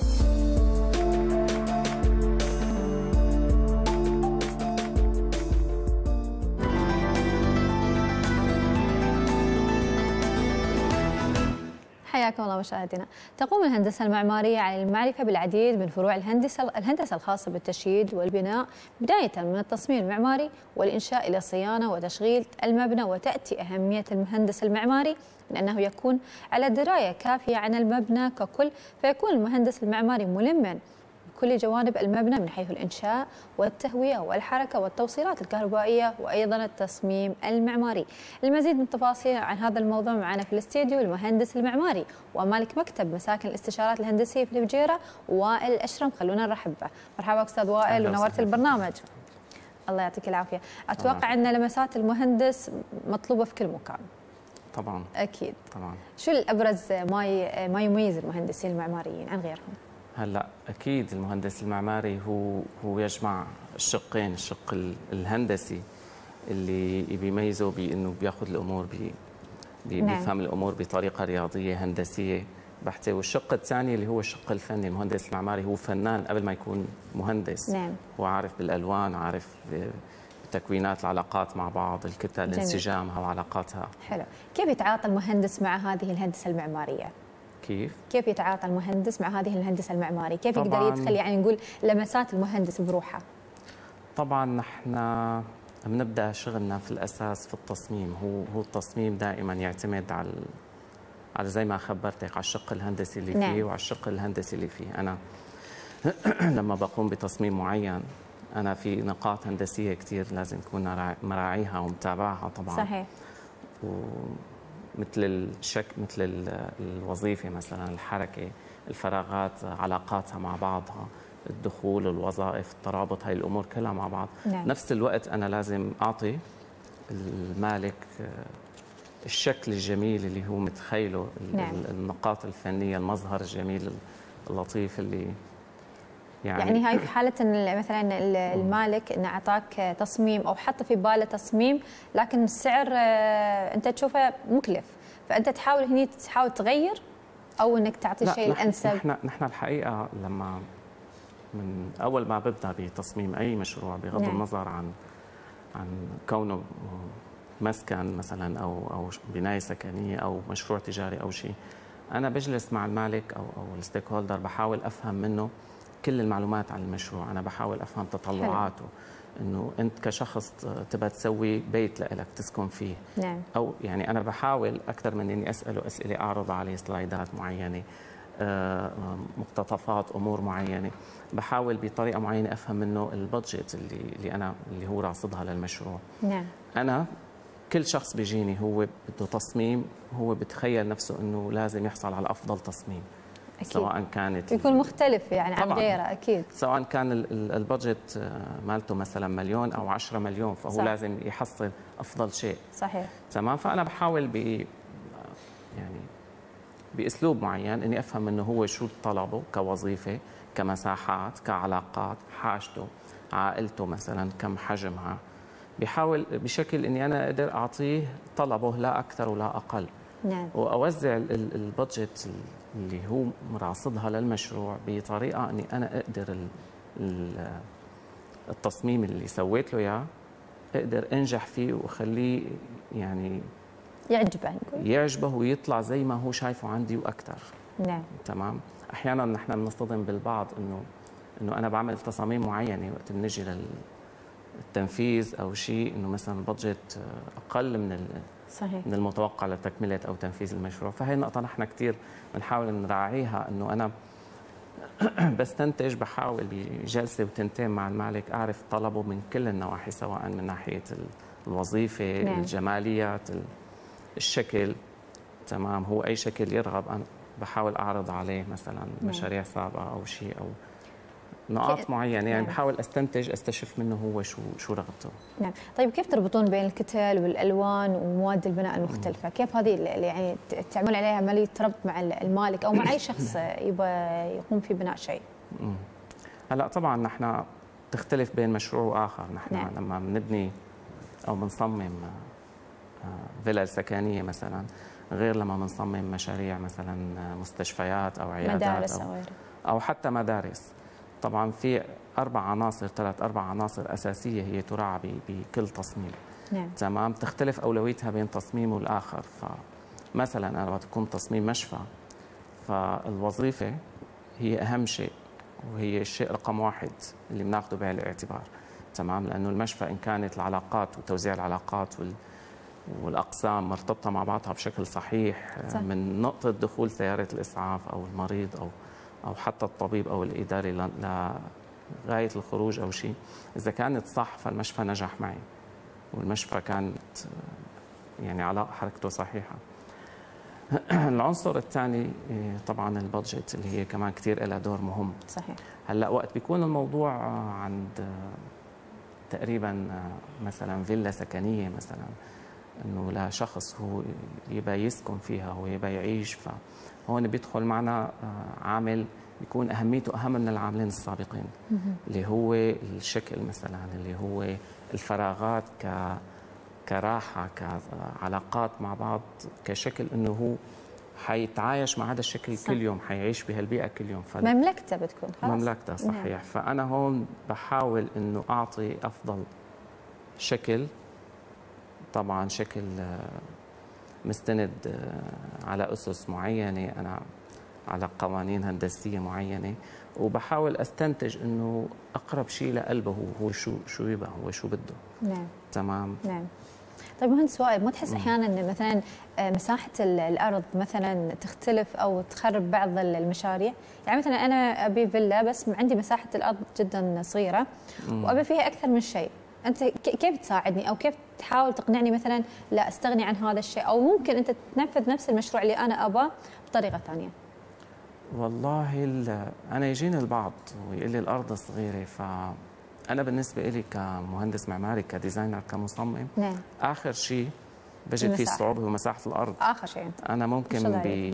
حياكم الله مشاهدينا. تقوم الهندسة المعمارية على المعرفة بالعديد من فروع الهندسة الهندسة الخاصة بالتشييد والبناء، بداية من التصميم المعماري والإنشاء إلى الصيانة وتشغيل المبنى. وتأتي أهمية المهندس المعماري من أنه يكون على دراية كافية عن المبنى ككل، فيكون المهندس المعماري ملما كل جوانب المبنى من حيث الإنشاء والتهوية والحركة والتوصيلات الكهربائية وأيضا التصميم المعماري. المزيد من التفاصيل عن هذا الموضوع معنا في الاستديو المهندس المعماري ومالك مكتب مساكن الاستشارات الهندسية في الفجيرة، وائل الأشرم. خلونا نرحب به. مرحبا أستاذ وائل ونورت البرنامج. الله يعطيك العافية. أتوقع أن لمسات المهندس مطلوبة في كل مكان. طبعا أكيد طبعا. شو الأبرز ما ما يميز المهندسين المعماريين عن غيرهم؟ هلا اكيد المهندس المعماري هو هو يجمع الشقين، الشق الهندسي اللي بيميزه بانه بياخذ الامور بي بيفهم نعم. الامور بطريقه رياضيه هندسيه بحته، والشق الثاني اللي هو الشق الفني. المهندس المعماري هو فنان قبل ما يكون مهندس. نعم. هو عارف بالالوان، عارف بتكوينات العلاقات مع بعض، الكتل انسجامها وعلاقاتها. حلو. كيف يتعاطى المهندس مع هذه الهندسه المعماريه؟ كيف؟ كيف يتعاطى المهندس مع هذه الهندسه المعماريه؟ كيف يقدر يدخل يعني نقول لمسات المهندس بروحه؟ طبعا نحن بنبدا شغلنا في الاساس في التصميم. هو هو التصميم دائما يعتمد على على زي ما خبرتك على الشق الهندسي اللي نعم. فيه وعلى الشق الهندسي اللي فيه. انا لما بقوم بتصميم معين انا في نقاط هندسيه كثير لازم تكون مراعيها ومتابعها طبعا. صحيح. و مثل الشك مثل الوظيفه مثلا، الحركه، الفراغات، علاقاتها مع بعضها، الدخول، الوظائف، الترابط، هاي الامور كلها مع بعض. نعم. نفس الوقت انا لازم اعطي المالك الشكل الجميل اللي هو متخيله. نعم. النقاط الفنيه، المظهر الجميل اللطيف اللي يعني, يعني هاي في حاله ان مثلا المالك انه اعطاك تصميم او حط في باله تصميم لكن السعر انت تشوفه مكلف، فانت تحاول هني تحاول تغير او انك تعطي الشيء الانسب. نحن نحن الحقيقه لما من اول ما ببدا بتصميم اي مشروع بغض نعم. النظر عن عن كونه مسكن مثلا او او بنايه سكنيه او مشروع تجاري او شيء، انا بجلس مع المالك او او الستيك هولدر، بحاول افهم منه كل المعلومات عن المشروع. أنا بحاول أفهم تطلعاته، إنه أنت كشخص تبى تسوي بيت لإلك تسكن فيه. نعم. أو يعني أنا بحاول أكثر من إني أسأله أسئلة أعرض عليه سلايدات معينة، مقتطفات أمور معينة، بحاول بطريقة معينة أفهم منه البادجت اللي اللي أنا اللي هو راصدها للمشروع. نعم. أنا كل شخص بيجيني هو بده تصميم، هو بتخيل نفسه إنه لازم يحصل على أفضل تصميم. أكيد. سواء كانت يكون مختلف يعني عن غيره. اكيد سواء كان البادجت مالته مثلا مليون او عشرة مليون، فهو صح. لازم يحصل افضل شيء. صحيح. تمام. فانا بحاول ب يعني باسلوب معين، اني افهم انه هو شو طلبه كوظيفه، كمساحات، كعلاقات، حاجته، عائلته مثلا كم حجمها، بحاول بشكل اني انا اقدر اعطيه طلبه لا اكثر ولا اقل. نعم. واوزع البادجت اللي هو مراصدها للمشروع بطريقه اني انا اقدر التصميم اللي سويت له اياه اقدر انجح فيه واخليه يعني يعجبه يعجبه ويطلع زي ما هو شايفه عندي واكثر. نعم. تمام. احيانا نحن بنصطدم بالبعض انه انه انا بعمل تصاميم معينه وقت بنجي للتنفيذ او شيء انه مثلا بادجت اقل من صحيح. من المتوقع لتكمله او تنفيذ المشروع، فهي النقطه نحن كثير بنحاول نراعيها، انه انا بستنتج بحاول بجلسه وتنتين مع المالك اعرف طلبه من كل النواحي، سواء من ناحيه الوظيفه، نعم. الجماليات، الشكل، تمام، هو اي شكل يرغب انا بحاول اعرض عليه مثلا نعم. مشاريع سابقه او شيء او نقاط معينه، يعني نعم. بحاول استنتج استشف منه هو شو شو رغبته. نعم. طيب كيف تربطون بين الكتل والالوان ومواد البناء المختلفه؟ كيف هذه اللي يعني تعمل عليها عمليه ربط مع المالك او مع اي شخص يبغى يقوم في بناء شيء؟ هلا طبعا نحن تختلف بين مشروع واخر، نحن نعم. لما بنبني او بنصمم فيلا سكنيه مثلا غير لما بنصمم مشاريع مثلا مستشفيات او عيادات مدارس او, أو, أو حتى مدارس. طبعا في اربع عناصر، ثلاث اربع عناصر اساسيه هي تراعى بكل تصميم. نعم. تمام. تختلف اولويتها بين تصميم والاخر. فمثلا انا وقت تكون تصميم مشفى فالوظيفه هي اهم شيء وهي الشيء رقم واحد اللي بناخذه بعين الاعتبار. تمام. لانه المشفى ان كانت العلاقات وتوزيع العلاقات وال والاقسام مرتبطه مع بعضها بشكل صحيح، صح. من نقطه دخول سياره الاسعاف او المريض او او حتى الطبيب او الاداري لغايه الخروج او شيء، اذا كانت صح فالمشفى نجح معي والمشفى كانت يعني على حركته صحيحه. العنصر الثاني طبعا البادجت اللي هي كمان كثير لها دور مهم. صحيح. هلا وقت بيكون الموضوع عند تقريبا مثلا فيلا سكنيه مثلا انه لشخص هو يبى يسكن فيها ويبى يعيش، فهون بيدخل معنا عامل بيكون اهميته اهم من العاملين السابقين اللي هو الشكل مثلا، اللي هو الفراغات ك كراحه كعلاقات مع بعض كشكل، انه هو حيتعايش مع هذا الشكل صح. كل يوم حيعيش بهالبيئه كل يوم. مملكته بتكون خلاص مملكته صحيح. نعم. فانا هون بحاول انه اعطي افضل شكل، طبعا شكل مستند على اسس معينه، انا على قوانين هندسيه معينه، وبحاول استنتج انه اقرب شيء لقلبه هو شو شو يبغى، هو شو بده. نعم. تمام. نعم. طيب مهندس وائل، ما تحس احيانا ان مثلا مساحه الارض مثلا تختلف او تخرب بعض المشاريع؟ يعني مثلا انا ابي فيلا بس عندي مساحه الارض جدا صغيره وابي فيها اكثر من شيء، انت كيف تساعدني او كيف تحاول تقنعني مثلا لا استغني عن هذا الشيء، او ممكن انت تنفذ نفس المشروع اللي انا اباه بطريقه ثانيه؟ والله انا يجيني البعض ويقول لي الارض صغيره، فانا بالنسبه لي كمهندس معماري كديزاينر كمصمم نعم. اخر شيء بجد فيه الصعوبه هو مساحه الارض. اخر شيء انا ممكن ب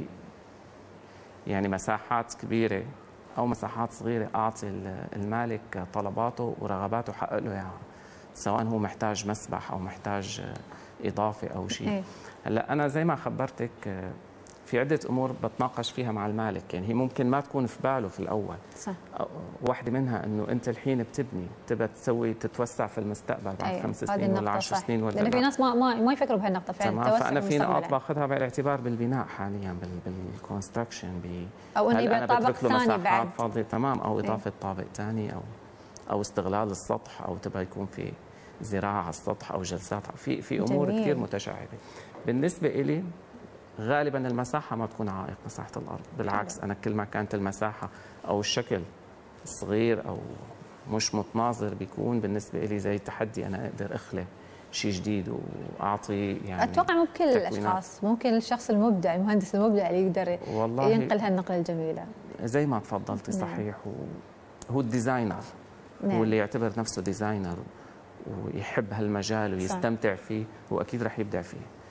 يعني مساحات كبيره او مساحات صغيره اعطي المالك طلباته ورغباته حقق له اياها، سواء هو محتاج مسبح او محتاج اضافه او شيء. هلا انا زي ما خبرتك في عده امور بتناقش فيها مع المالك، يعني هي ممكن ما تكون في باله في الاول. صح. واحده منها انه انت الحين بتبني تبى تسوي تتوسع في المستقبل بعد أيوة. خمس سنين ولا عشر سنين ولا لانه في ناس ما ما, ما يفكروا بهالنقطه فعلا. تمام. فانا في نقاط باخذها بالاعتبار بالبناء حاليا بالكونستراكشن ب او انه يبقى طابق ثاني بعد فاضيه. تمام. او اضافه أيوة. طابق ثاني او او استغلال السطح، او تبى يكون في زراعه على السطح او جلسات، في في امور جميل. كثير متشعبه. بالنسبه لي غالبا المساحه ما تكون عائق، مساحه الارض بالعكس. انا كل ما كانت المساحه او الشكل صغير او مش متناظر بيكون بالنسبه لي زي تحدي، انا اقدر اخلق شيء جديد واعطي يعني. اتوقع مو كل الاشخاص، ممكن الشخص المبدع المهندس المبدع اللي يقدر ينقل هالنقله الجميله زي ما تفضلتي. صحيح. هو الديزاينر نعم. هو اللي يعتبر نفسه ديزاينر ويحب هالمجال ويستمتع فيه، واكيد رح يبدع فيه.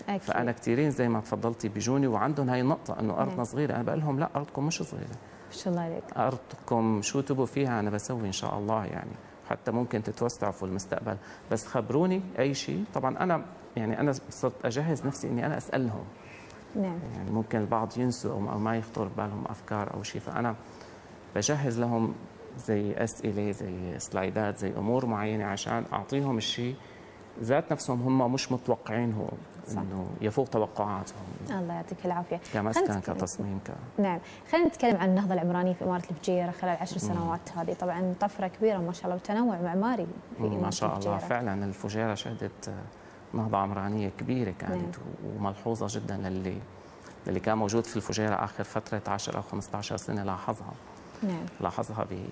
أكيد. فانا كثيرين زي ما تفضلتي بيجوني وعندهم هاي النقطه انه ارضنا نعم. صغيره، انا بقول لهم لا ارضكم مش صغيره، ما شاء الله عليك، ارضكم شو تبوا فيها انا بسوي ان شاء الله، يعني حتى ممكن تتوسعوا في المستقبل، بس خبروني اي شيء. طبعا انا يعني انا صرت اجهز نفسي اني انا اسالهم. نعم. يعني ممكن البعض ينسوا او ما يخطر ببالهم افكار او شيء، فانا بجهز لهم زي اسئله زي سلايدات زي امور معينه عشان اعطيهم الشيء ذات نفسهم هم مش متوقعينه انه يفوق توقعاتهم. الله يعطيك العافيه. كمسكن كتصميم ك نعم، خلينا نتكلم عن النهضه العمرانيه في اماره الفجيره خلال العشر سنوات هذه، طبعا طفره كبيره ما شاء الله وتنوع معماري في اماره ما شاء الله. الفجيرة. فعلا الفجيره شهدت نهضه عمرانيه كبيره كانت نعم. وملحوظه جدا للي اللي كان موجود في الفجيره اخر فتره عشر او خمسة عشر سنه لاحظها. نعم. لاحظها ب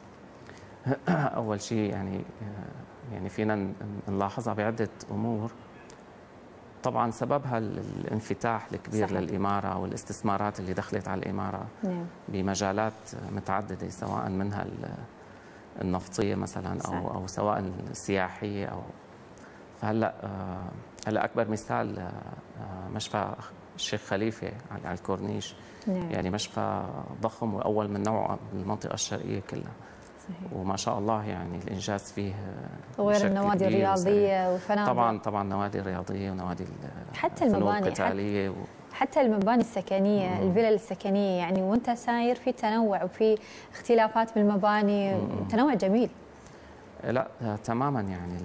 اول شيء يعني يعني فينا نلاحظها بعده امور. طبعا سببها الانفتاح الكبير صحيح. للاماره والاستثمارات اللي دخلت على الاماره نعم. بمجالات متعدده، سواء منها النفطيه مثلا او صحيح. او سواء السياحيه او فهلا هلا اكبر مثال مشفى الشيخ خليفه على الكورنيش نعم. يعني مشفى ضخم واول من نوعه بالمنطقه الشرقيه كلها صحيح. وما شاء الله يعني الانجاز فيه غير النوادي الرياضيه والفنادق. طبعا طبعا نوادي الرياضيه ونوادي حتى المباني القتاليه و... حتى المباني السكنيه مم. الفلل السكنيه، يعني وانت ساير في تنوع وفي اختلافات بالمباني، مم. تنوع جميل. لا تماما، يعني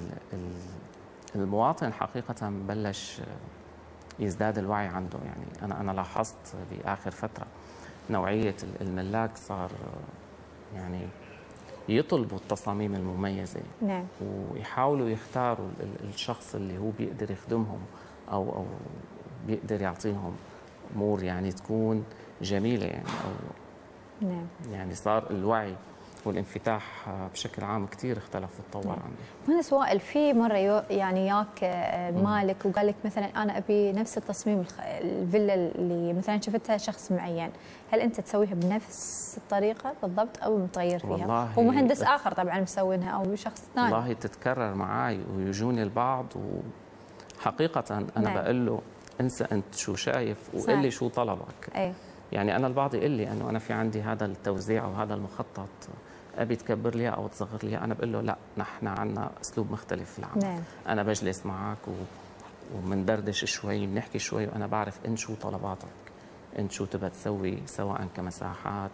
المواطن حقيقه بلش يزداد الوعي عنده. يعني انا انا لاحظت باخر فتره نوعيه الملاك صار يعني يطلبوا التصاميم المميزه نعم. ويحاولوا يختاروا الشخص اللي هو بيقدر يخدمهم او او بيقدر يعطيهم امور يعني تكون جميله يعني او نعم. يعني صار الوعي والانفتاح بشكل عام كثير اختلف وتطور نعم. عنه. مهندس وائل، في مره يعني ياك مالك وقال لك مثلا انا ابي نفس التصميم الفيلا اللي مثلا شفتها شخص معين، هل انت تسويها بنفس الطريقه بالضبط او متغير فيها؟ والله هو مهندس اخر طبعا مسوينها او شخص ثاني. والله تتكرر معي ويجوني البعض وحقيقه انا نعم. بقول له انسى انت شو شايف وقل لي شو طلبك. ايه. يعني انا البعض يقول لي انه انا في عندي هذا التوزيع او هذا المخطط ابي تكبر لي او تصغر لي، انا بقول له لا، نحن عندنا اسلوب مختلف في العمل. نعم. انا بجلس معك ومندردش شوي، بنحكي شوي، وانا بعرف انت شو طلباتك، انت شو تبى تسوي، سواء كمساحات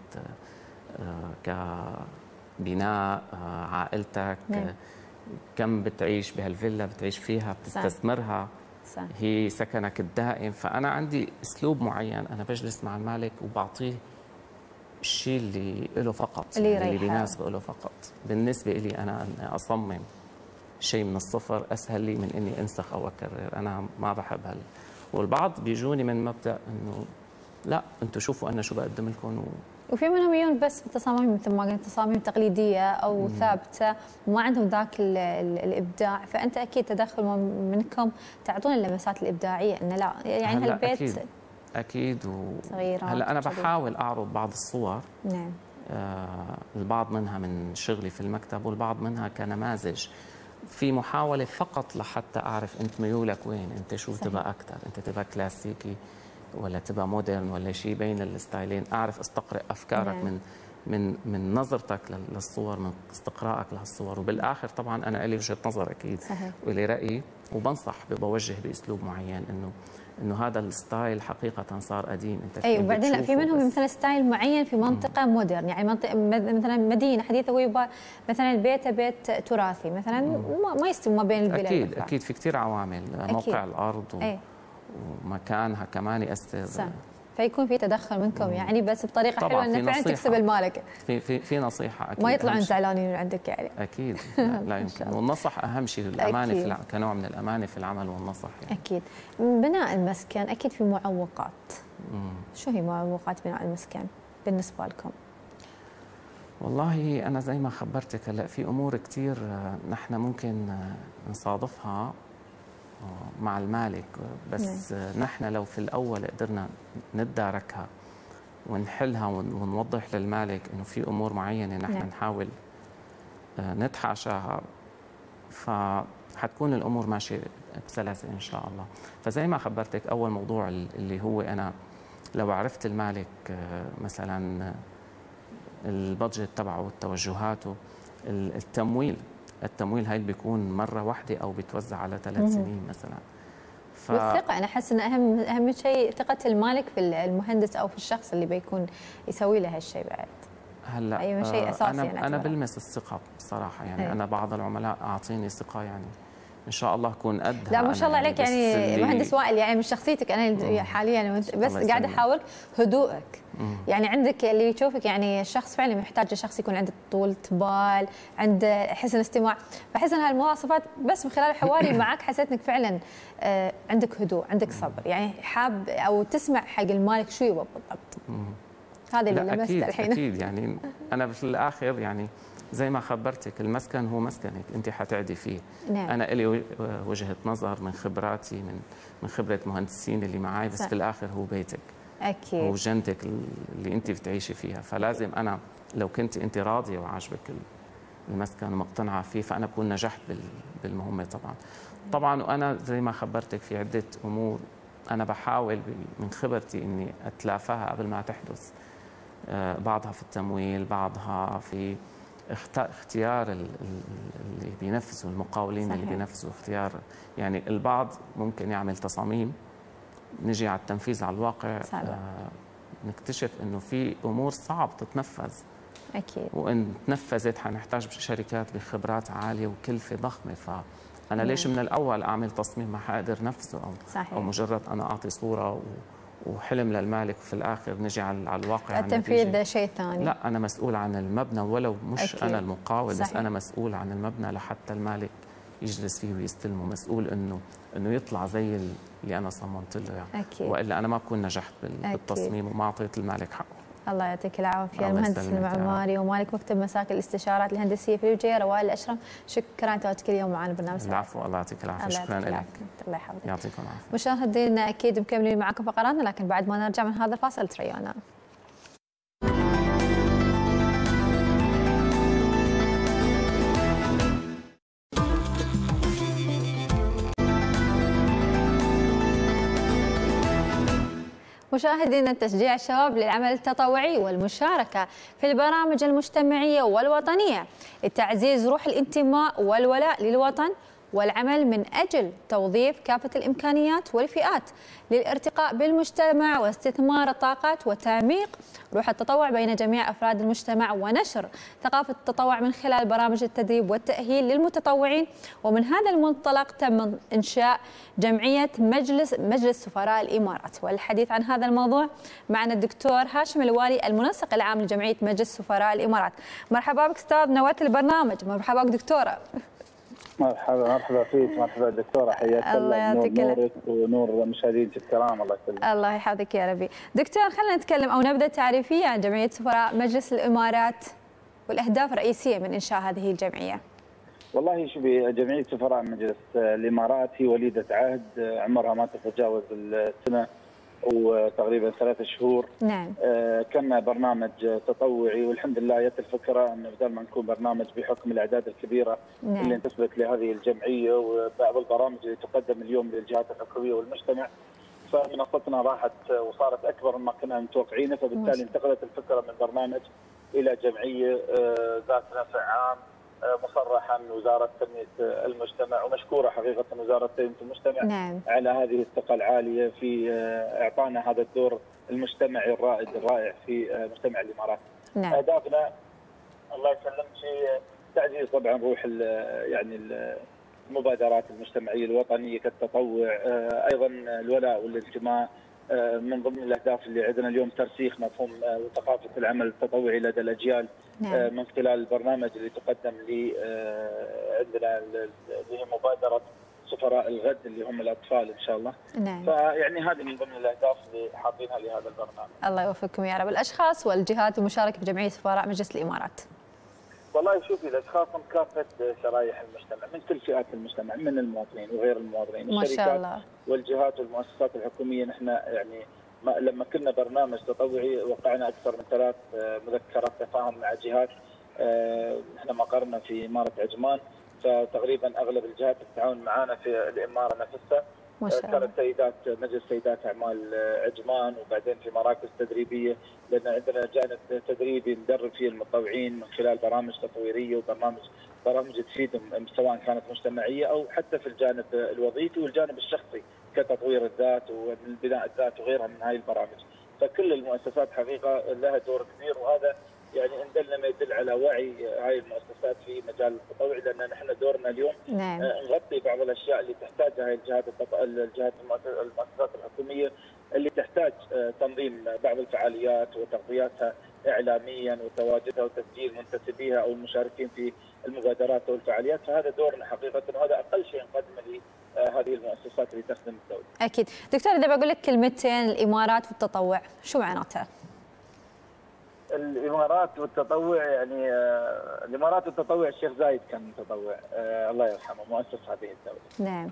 كبناء عائلتك. نعم. كم بتعيش بهالفيلا، بتعيش فيها، بتستثمرها صح. هي سكنك الدائم. فانا عندي اسلوب معين، انا بجلس مع المالك وبعطيه الشيء اللي له فقط، اللي, يعني اللي بيناسبه له فقط. بالنسبه لي انا أني اصمم شيء من الصفر اسهل لي من اني انسخ او اكرر، انا ما بحب هال. والبعض بيجوني من مبدا انه لا انتم شوفوا انا شو بقدم لكم. و... وفي منهم يجون بس بتصاميم مثل ما قلت تصاميم تقليديه او مم. ثابته وما عندهم ذاك ال ال الابداع، فانت اكيد تدخل منكم تعطون اللمسات الابداعيه انه لا يعني هالبيت اكيد اكيد و... هلا انا بحاول اعرض بعض الصور. نعم. آه البعض منها من شغلي في المكتب والبعض منها كنماذج، في محاوله فقط لحتى اعرف انت ميولك وين، انت شو صحيح. تبقى اكثر، انت تبقى كلاسيكي ولا تبقى مودرن ولا شيء بين الستايلين، اعرف استقرئ افكارك نعم. من من من نظرتك للصور، من استقرائك لهالصور. وبالاخر طبعا انا لي وجهه نظر اكيد صحيح. ولي رايي وبنصح، بوجه باسلوب معين انه انه هذا الستايل حقيقه صار قديم. انت اي وبعدين لا، في منهم مثلا ستايل معين في منطقه مم. مودرن، يعني منطقه مثلا مدينه حديثه ويبغى مثلا بيته بيت تراثي مثلا مم. ما يستوي ما بين الفلل. اكيد الأفراد. اكيد في كثير عوامل، أكيد. موقع الارض و... أي. ومكانها كمان ياثر صح. فيكون في تدخل منكم يعني بس بطريقه حلوه انه فعلا تكسب المالك. في في في نصيحه اكيد، ما يطلعون زعلانين من عندك يعني. اكيد لا, لا يمكن. والنصح اهم شيء، الامانه في الع... كنوع من الامانه في العمل والنصح يعني. اكيد. بناء المسكن اكيد في معوقات. مم. شو هي معوقات بناء المسكن بالنسبه لكم؟ والله انا زي ما خبرتك هلا في امور كثير نحن ممكن نصادفها مع المالك، بس نعم. نحن لو في الأول قدرنا نتداركها ونحلها ونوضح للمالك إنه في أمور معينة نحن نعم. نحاول نتحاشاها، حتكون الامور ماشيه بسلاسه ان شاء الله. فزي ما خبرتك اول موضوع اللي هو انا لو عرفت المالك مثلا البادجت تبعه وتوجهاته، التمويل التمويل هاي بيكون مره واحده او بيتوزع على ثلاث سنين مثلا. ف... والثقه انا احس ان اهم اهم شيء ثقه المالك في المهندس او في الشخص اللي بيكون يسوي له هالشيء بعد. هلا اي شيء اساسي انا يعني انا بلمس الثقه بصراحه يعني. هي. انا بعض العملاء اعطيني ثقه يعني ان شاء الله اكون قدها. لا ما شاء الله عليك يعني مهندس وائل، يعني من شخصيتك انا حاليا بس قاعده احاول هدوءك. مم. يعني عندك اللي يشوفك يعني الشخص فعلا محتاج شخص يكون عنده طولة بال، عنده حسن استماع، فحس ان هالمواصفات بس من خلال حواري معك حسيت انك فعلا عندك هدوء، عندك صبر، يعني حاب او تسمع حق المالك شو يبغى بالضبط. هذا اللي لمسته الحين. اكيد يعني انا في الاخر يعني زي ما خبرتك المسكن هو مسكنك، انت حتعدي فيه. نعم. انا لي وجهه نظر من خبراتي من من خبره مهندسين اللي معي، بس صح. في الاخر هو بيتك اكيد، هو جنتك اللي انت بتعيشي فيها، فلازم انا لو كنت انت راضيه وعاجبك المسكن ومقتنعه فيه فانا بكون نجحت بالمهمه طبعا. طبعا وانا زي ما خبرتك في عده امور انا بحاول من خبرتي اني اتلافاها قبل ما تحدث، بعضها في التمويل، بعضها في اختيار اللي بينفذوا المقاولين. صحيح. اللي بينفذوا اختيار، يعني البعض ممكن يعمل تصاميم نجي على التنفيذ على الواقع آه نكتشف انه في امور صعب تتنفذ. اكيد. وان تنفذت حنحتاج شركات بخبرات عاليه وكلفه ضخمه، فانا مم. ليش من الاول اعمل تصميم ما حقدر نفذه او صحيح. او مجرد انا اعطي صوره و وحلم للمالك وفي الاخر نجي على الواقع. التنفيذ ده شيء ثاني. لا انا مسؤول عن المبنى ولو مش أكيد. انا المقاول. صحيح. بس انا مسؤول عن المبنى لحتى المالك يجلس فيه ويستلمه، مسؤول انه انه يطلع زي اللي انا صممت له يعني. أكيد. والا انا ما بكون نجحت بالتصميم وما اعطيت المالك حقه. الله يعطيك العافيه. المهندس المعماري ومالك مكتب مساك الاستشارات الهندسيه في الفجيره وائل الاشرم، شكرا تواجدك اليوم معنا بالبرنامج. العفو، الله يعطيك العافيه. شكرا لك. الله يحفظك. يعطيكم العافيه. مشاهدينا اكيد مكملين معكم فقراتنا، لكن بعد ما نرجع من هذا الفاصل تريانا. مشاهدينا، تشجيع الشباب للعمل التطوعي والمشاركة في البرامج المجتمعية والوطنية لتعزيز روح الانتماء والولاء للوطن والعمل من أجل توظيف كافة الإمكانيات والفئات للارتقاء بالمجتمع واستثمار الطاقات وتعميق روح التطوع بين جميع أفراد المجتمع ونشر ثقافة التطوع من خلال برامج التدريب والتأهيل للمتطوعين. ومن هذا المنطلق تم إنشاء جمعية مجلس مجلس سفراء الإمارات. والحديث عن هذا الموضوع معنا الدكتور هاشم الوالي المنسق العام لجمعية مجلس سفراء الإمارات. مرحبا بك أستاذ، نورت البرنامج. مرحبا بك دكتورة. مرحبا مرحبا فيك، مرحبا دكتورة، حياك الله. يعطيك نورك ونور مشاهدينك الكرام. الله يسلمك. الله يحفظك يا ربي. دكتور، خلينا نتكلم او نبدا تعريفيا عن جمعية سفراء مجلس الامارات والاهداف الرئيسيه من انشاء هذه الجمعيه. والله شوفي، جمعية سفراء مجلس الامارات هي وليدة عهد عمرها ما تتجاوز السنه وتقريبا ثلاثة شهور. نعم. آه كنا برنامج تطوعي، والحمد لله جت الفكره انه بدل ما نكون برنامج بحكم الاعداد الكبيره نعم. اللي انتسبت لهذه الجمعيه وبعض البرامج اللي تقدم اليوم للجهات الحكوميه والمجتمع، فمنصتنا راحت وصارت اكبر مما كنا متوقعينه، فبالتالي انتقلت الفكره من برنامج الى جمعيه آه ذات نفع عام مصرحا وزاره تنميه المجتمع، ومشكوره حقيقه وزاره تنميه المجتمع نعم. على هذه الثقه العاليه في اعطانا هذا الدور المجتمعي الرائد الرائع في مجتمع الامارات. نعم. اهدافنا الله يسلمك في تعزيز طبعا روح يعني المبادرات المجتمعيه الوطنيه كالتطوع، ايضا الولاء والانتماء. من ضمن الاهداف اللي عندنا اليوم ترسيخ مفهوم وثقافه العمل التطوعي لدى الاجيال. نعم. من خلال البرنامج اللي تقدم لي عندنا اللي هي مبادره سفراء الغد اللي هم الاطفال ان شاء الله. نعم. فيعني هذه من ضمن الاهداف اللي حاطينها لهذا البرنامج. الله يوفقكم يا رب. الاشخاص والجهات المشاركه في جمعيه سفراء مجلس الامارات. والله شوفي، الاشخاص من كافه شرائح المجتمع، من كل فئات المجتمع، من المواطنين وغير المواطنين، ما شاء الله. والجهات والمؤسسات الحكوميه. نحن يعني لما كنا برنامج تطوعي وقعنا اكثر من ثلاث مذكرات تفاهم مع جهات. نحن مقرنا في اماره عجمان، فتقريبا اغلب الجهات تتعاون معنا في الاماره نفسها. ما شاء الله. كانت سيدات مجلس سيدات اعمال عجمان، وبعدين في مراكز تدريبيه، لان عندنا جانب تدريبي ندرب فيه المتطوعين من خلال برامج تطويريه وبرامج برامج تفيدهم سواء كانت مجتمعيه او حتى في الجانب الوظيفي والجانب الشخصي كتطوير الذات وبناء الذات وغيرها من هاي البرامج. فكل المؤسسات حقيقه لها دور كبير، وهذا يعني ان دل ما يدل على وعي هاي المؤسسات في مجال التطوع، لان نحن دورنا اليوم نعم. نغطي بعض الاشياء اللي تحتاجها هاي الجهات الجهات المؤسسات الحكوميه اللي تحتاج تنظيم بعض الفعاليات وتغطياتها اعلاميا وتواجدها وتسجيل منتسبيها او المشاركين في المبادرات او الفعاليات. فهذا دورنا حقيقه، وهذا اقل شيء نقدمه لهذه المؤسسات اللي تخدم الدوله. اكيد. دكتور اذا بقول لك كلمتين الامارات والتطوع شو معناتها؟ الامارات والتطوع يعني آه الامارات والتطوع الشيخ زايد كان متطوع آه الله يرحمه مؤسس هذه الدوله. نعم.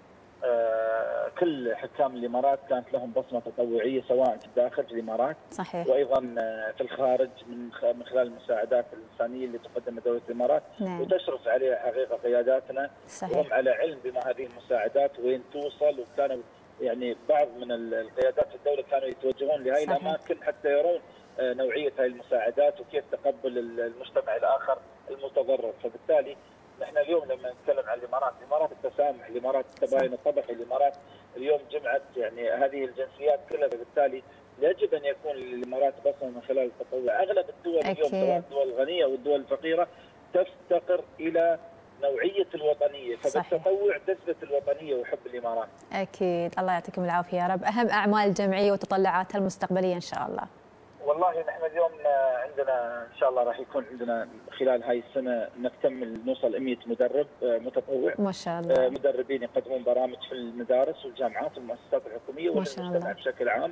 آه كل حكام الامارات كانت لهم بصمه تطوعيه سواء في الداخل في الامارات صحيح. وايضا آه في الخارج من من خلال المساعدات الانسانيه اللي تقدمها دوله الامارات. نعم. وتشرف عليها حقيقه قياداتنا. صحيح. وهم على علم بما هذه المساعدات وين توصل، وكانوا يعني بعض من القيادات في الدوله كانوا يتوجهون لهذه الاماكن حتى يرون نوعيه هذه المساعدات وكيف تقبل المجتمع الاخر المتضرر. فبالتالي نحن اليوم لما نتكلم عن الامارات، الامارات التسامح، الامارات التباين الطبقي، الامارات اليوم جمعت يعني هذه الجنسيات كلها، فبالتالي يجب ان يكون للامارات بصمه من خلال التطوع. اغلب الدول اليوم سواء الدول الغنيه والدول الفقيره تفتقر الى نوعيه الوطنيه، فبالتطوع تثبت الوطنيه وحب الامارات. اكيد. الله يعطيكم العافيه يا رب. اهم اعمال الجمعيه وتطلعاتها المستقبليه ان شاء الله. والله نحن اليوم عندنا ان شاء الله راح يكون عندنا خلال هاي السنه نكتمل نوصل مئة مدرب متطوع. ما شاء الله. مدربين يقدمون برامج في المدارس والجامعات والمؤسسات الحكوميه والمجتمع بشكل عام.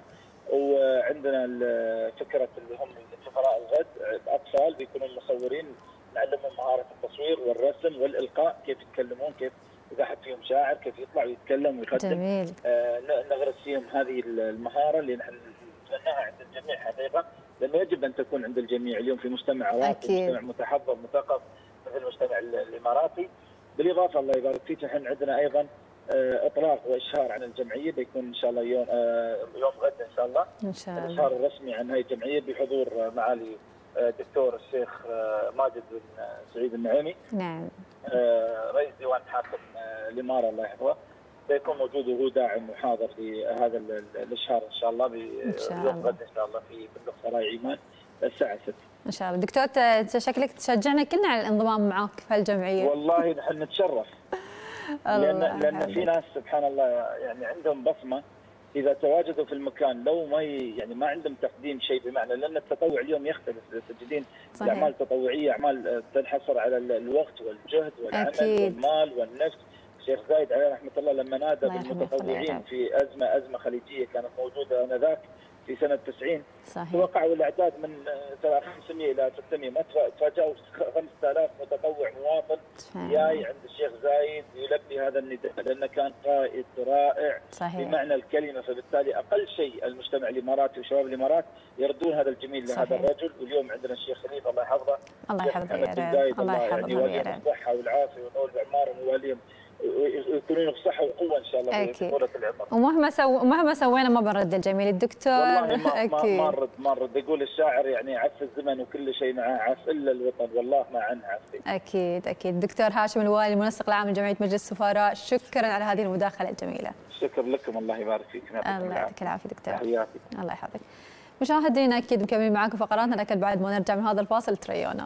وعندنا فكره اللي هم سفراء الغد، الاطفال بيكونوا مصورين، نعلمهم مهاره التصوير والرسم والالقاء، كيف يتكلمون، كيف اذا حد فيهم شاعر كيف يطلع ويتكلم ويقدم. جميل. آه نغرس فيهم هذه المهاره اللي نحن نتمناها عند الجميع حقيقه، لانه يجب ان تكون عند الجميع اليوم في مجتمع راقي، مجتمع متحضر مثقف مثل المجتمع الاماراتي. بالاضافه الله يبارك فيك احنا عندنا ايضا اطلاق واشهار عن الجمعيه، بيكون ان شاء الله يوم يوم غد ان شاء الله ان شاء الله الاشهار الرسمي عن هذه الجمعيه بحضور معالي الدكتور الشيخ ماجد بن سعيد النعيمي. نعم. رئيس ديوان حاكم الاماره الله يحفظه، سيكون موجود وهو داعم وحاضر في هذا الاشهار ان شاء الله بيوم غد ان شاء الله في فندق سراي عمان الساعه ستة ان شاء الله. دكتور انت شكلك تشجعنا كلنا على الانضمام معك في هالجمعيه. والله نحن نتشرف لان لان في ناس سبحان الله يعني عندهم بصمه اذا تواجدوا في المكان لو ما يعني ما عندهم تقديم شيء، بمعنى لان التطوع اليوم يختلف، تجدين الاعمال التطوعيه اعمال تنحصر على الوقت والجهد والعمل أكيد. والمال والنفس. الشيخ زايد عليه رحمه الله لما نادى بالمتطوعين في ازمه ازمه خليجيه كانت موجوده انذاك في سنه تسعين، توقعوا الاعداد من خمسمئة الى ستمئة، ما تفاجئوا خمسة آلاف متطوع مواطن جاي عند الشيخ زايد يلبي هذا النداء، لانه كان قائد رائع صحيح. بمعنى الكلمه. فبالتالي اقل شيء المجتمع الاماراتي وشباب الامارات يردون هذا الجميل لهذا صحيح. الرجل. واليوم عندنا الشيخ خليفه الله يحفظه، الله يحفظه يا رب، الله يحفظه يا رب، الصحه والعافيه ونول بعمارهم وواليهم يكونون بصحه وقوه ان شاء الله في طولة العمر. ومهما سو مهما سوينا ما بنرد الجميل الدكتور. والله ما أكيد. ما نرد ما نرد يقول الشاعر يعني عف الزمن وكل شيء معه عف الا الوطن، والله ما عنه عف. اكيد اكيد. دكتور هاشم الوالي المنسق العام لجمعيه مجلس السفراء، شكرا على هذه المداخله الجميله. شكرا لكم، الله يبارك فيك. الله يعطيك العافيه دكتور. تحياتي. الله يحفظك. مشاهدينا اكيد مكملين معاكم فقراتنا، لكن بعد ما نرجع من هذا الفاصل تريونا.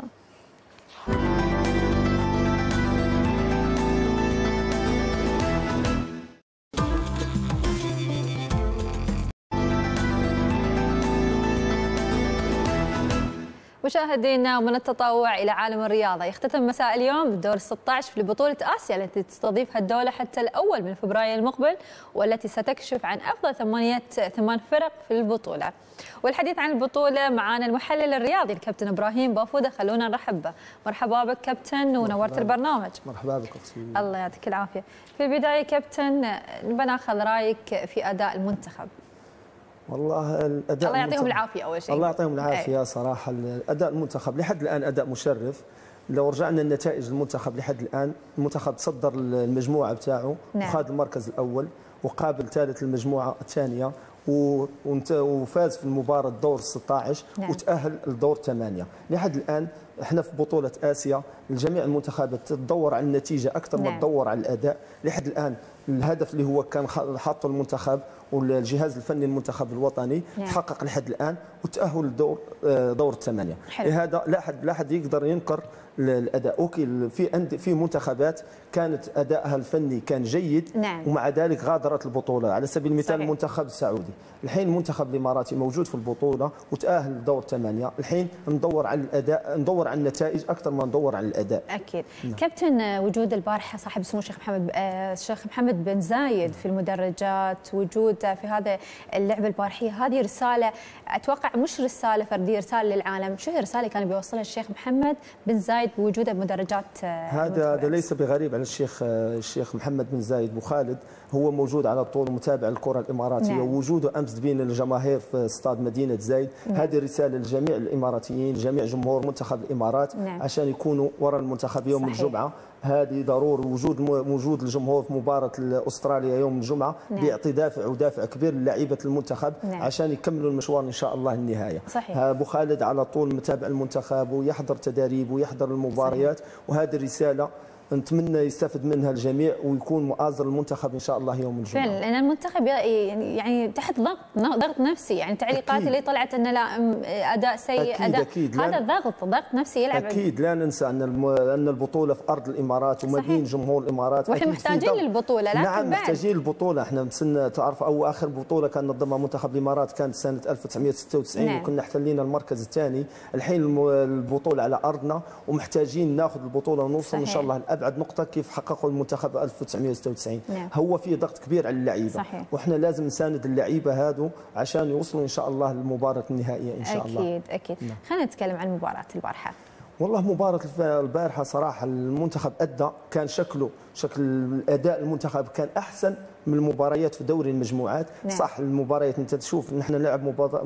مشاهدينا، ومن التطوع إلى عالم الرياضة، يختتم مساء اليوم الدور الستة عشر في بطولة آسيا التي تستضيفها الدولة حتى الأول من فبراير المقبل، والتي ستكشف عن أفضل ثمانية ثمان فرق في البطولة. والحديث عن البطولة معنا المحلل الرياضي الكابتن إبراهيم بافودة، خلونا نرحب به. مرحبا بك كابتن ونورت البرنامج. مرحبا بك أختي. الله يعطيك العافية. في البداية كابتن بناخذ رأيك في أداء المنتخب. والله الاداء الله يعطيهم العافيه اول شيء. الله يعطيهم العافيه. صراحه الاداء المنتخب لحد الان اداء مشرف، لو رجعنا النتائج المنتخب لحد الان، المنتخب تصدر المجموعه بتاعه نعم. وخذ المركز الاول وقابل ثالث المجموعه الثانيه وفاز في المباراه دور ستة عشر نعم. وتاهل لدور ثمانية. لحد الان احنا في بطوله اسيا الجميع المنتخبات تدور على النتيجه اكثر نعم. ما تدور على الاداء. لحد الان الهدف اللي هو كان حاطه المنتخب والجهاز الفني المنتخب الوطني نعم. تحقق لحد الان وتاهل لدور دور الثمانيه. هذا لا حد لا حد يقدر ينكر الاداء. اوكي في في منتخبات كانت ادائها الفني كان جيد نعم. ومع ذلك غادرت البطوله. على سبيل المثال صحيح. المنتخب السعودي الحين المنتخب الاماراتي موجود في البطوله وتاهل لدور ثمانيه. الحين ندور على الاداء، ندور على النتائج اكثر ما ندور على الاداء. اكيد نعم. كابتن، وجود البارحه صاحب السمو الشيخ محمد الشيخ محمد بن زايد في المدرجات، وجوده في هذا اللعبه البارحيه، هذه رساله اتوقع مش رساله فرديه، رساله للعالم. شو هي الرساله اللي كان بيوصلها الشيخ محمد بن زايد بوجوده بمدرجات؟ هذا هذا ليس بغريب على الشيخ الشيخ محمد بن زايد بو خالد، هو موجود على طول متابع الكره الاماراتيه نعم. ووجوده امس بين الجماهير في استاد مدينه زايد نعم. هذه رساله لجميع الاماراتيين، جميع جمهور منتخب الامارات نعم. عشان يكونوا وراء المنتخب يوم صحيح. الجمعه. هذه ضروري وجود موجود الجمهور في مباراه استراليا يوم الجمعه نعم. بيعطي دافع ودافع كبير للاعيبه المنتخب نعم. عشان يكملوا المشوار ان شاء الله النهايه. صحيح. ابو خالد على طول متابع المنتخب ويحضر تداريب ويحضر المباريات صحيح. وهذه الرساله نتمنى يستفد منها الجميع ويكون مؤازر المنتخب ان شاء الله يوم الجمعه. فعلا لان المنتخب يعني تحت ضغط ضغط نفسي، يعني التعليقات اللي طلعت انه لا اداء سيء أكيد اداء أكيد هذا ضغط ضغط نفسي يلعب. اكيد لا ننسى ان ان البطوله في ارض الامارات ومدينه جمهور الامارات، واحنا محتاجين للبطوله. لكن نعم محتاجين للبطوله. احنا مسنا تعرف او اخر بطوله كان نظمها منتخب الامارات كانت سنه ألف وتسعمئة وستة وتسعين نعم. وكنا احتلينا المركز الثاني. الحين البطوله على ارضنا ومحتاجين ناخذ البطوله ونوصل ان شاء الله لابعد نقطه كيف حققوا المنتخب ألف وتسعمئة وستة وتسعين نعم. هو في ضغط كبير على اللعيبه صحيح. واحنا لازم نساند اللعيبه هادو عشان يوصلوا ان شاء الله للمباراه النهائيه ان شاء أكيد الله. اكيد اكيد نعم. خلينا نتكلم عن مباراه البارحه. والله مباراة البارحة صراحة المنتخب أدى، كان شكله شكل الأداء المنتخب كان أحسن من المباريات في دوري المجموعات نعم. صح المباريات أنت تشوف نحن نلعب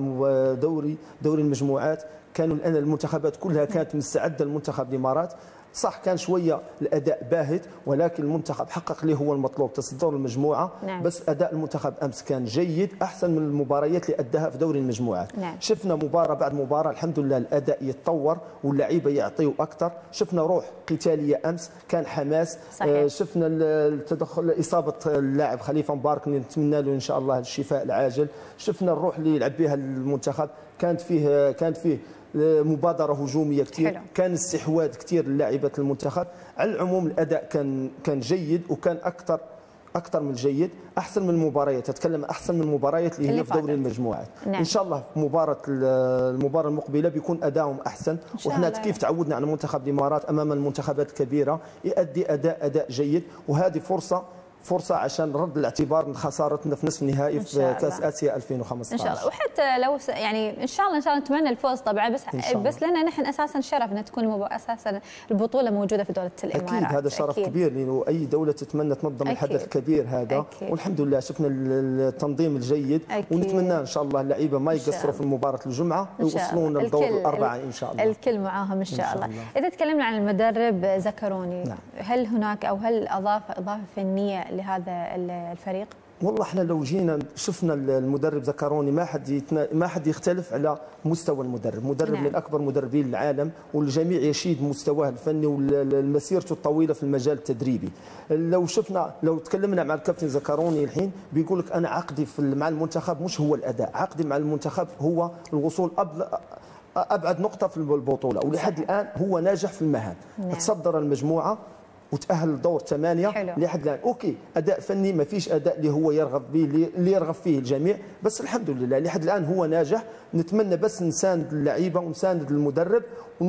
دوري دوري المجموعات كانوا الآن المنتخبات كلها كانت مستعدة المنتخب الإمارات صح كان شويه الاداء باهت ولكن المنتخب حقق اللي هو المطلوب تصدر المجموعه نعم. بس اداء المنتخب امس كان جيد احسن من المباريات اللي اداها في دوري المجموعات نعم. شفنا مباراه بعد مباراه الحمد لله الاداء يتطور واللعيبه يعطيوا اكثر. شفنا روح قتاليه امس كان حماس صحيح. شفنا التدخل اصابه اللاعب خليفه مبارك نتمنى له ان شاء الله الشفاء العاجل. شفنا الروح اللي يلعب بها المنتخب كانت فيه كانت فيه مبادره هجوميه كثير حلو. كان استحواذ كثير للاعيبه المنتخب. على العموم الاداء كان كان جيد وكان اكثر اكثر من جيد احسن من المباريات. اتكلم احسن من المباريات اللي هي في دوري المجموعات نعم. ان شاء الله في مباراه المباراه المقبله بيكون ادائهم احسن وحنا كيف تعودنا على منتخب الامارات امام المنتخبات الكبيره يؤدي اداء اداء جيد وهذه فرصه فرصه عشان رد الاعتبار من خسارتنا في نصف النهائي في كاس اسيا ألفين وخمسة عشر ان شاء الله. وحتى لو س... يعني ان شاء الله ان شاء الله نتمنى الفوز طبعا بس بس لنا نحن اساسا شرف ان تكون مب... اساسا البطوله موجوده في دوله الامارات. اكيد هذا شرف أكيد. كبير لانه اي دوله تتمنى تنظم الحدث الكبير هذا أكيد. والحمد لله شفنا التنظيم الجيد أكيد. ونتمنى ان شاء الله اللعيبه ما يقصروا في مباراه الجمعه ويوصلون للدور الاربعه ان شاء الله. الكل معاهم ان شاء, إن شاء الله. الله. اذا تكلمنا عن المدرب زكروني نعم. هل هناك او هل اضاف اضافه فنيه لهذا الفريق؟ والله احنا لو جينا شفنا المدرب زكروني ما حد يتنا... ما حد يختلف على مستوى المدرب، مدرب نعم. من اكبر مدربين العالم والجميع يشيد مستواه الفني ومسيرته الطويله في المجال التدريبي. لو شفنا لو تكلمنا مع الكابتن زكروني الحين بيقول لك انا عقدي في مع المنتخب مش هو الاداء، عقدي مع المنتخب هو الوصول أبل... ابعد نقطه في البطوله ولحد الان هو ناجح في المهام نعم. تصدر المجموعه وتأهل لدور ثمانية لحد الآن. أوكي أداء فني ما فيش أداء اللي هو يرغب به اللي يرغب فيه الجميع بس الحمد لله لحد الآن هو ناجح. نتمنى بس نساند اللعيبة ونساند المدرب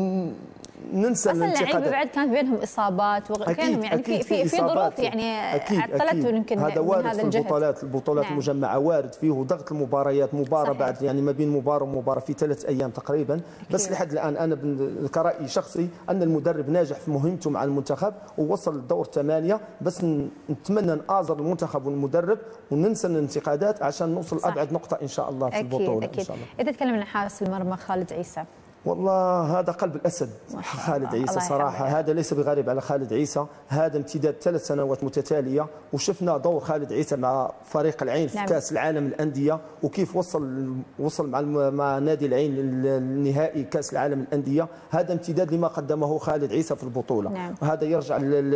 وننسى الانتقادات. اللعيبه بعد كانت بينهم اصابات وكانهم يعني في في في ظروف يعني عطلته يمكن هذا وارد في البطولات البطولات نعم. المجمعه وارد فيه ضغط المباريات مباراه صحيح. بعد يعني ما بين مباراه ومباراه في ثلاث ايام تقريبا بس لحد الان انا كرأي شخصي ان المدرب ناجح في مهمته مع المنتخب ووصل للدور ثمانية بس نتمنى نآزر المنتخب والمدرب وننسى الانتقادات عشان نوصل صح. ابعد نقطه ان شاء الله في أكيد البطوله أكيد. ان شاء الله. اذا تكلمنا عن حارس المرمى خالد عيسى والله هذا قلب الأسد خالد عيسى صراحة. هذا ليس بغريب على خالد عيسى، هذا امتداد ثلاث سنوات متتالية، وشفنا دور خالد عيسى مع فريق العين في نعم. كأس العالم الأندية، وكيف وصل وصل مع مع نادي العين للنهائي كأس العالم الأندية. هذا امتداد لما قدمه خالد عيسى في البطولة نعم. وهذا يرجع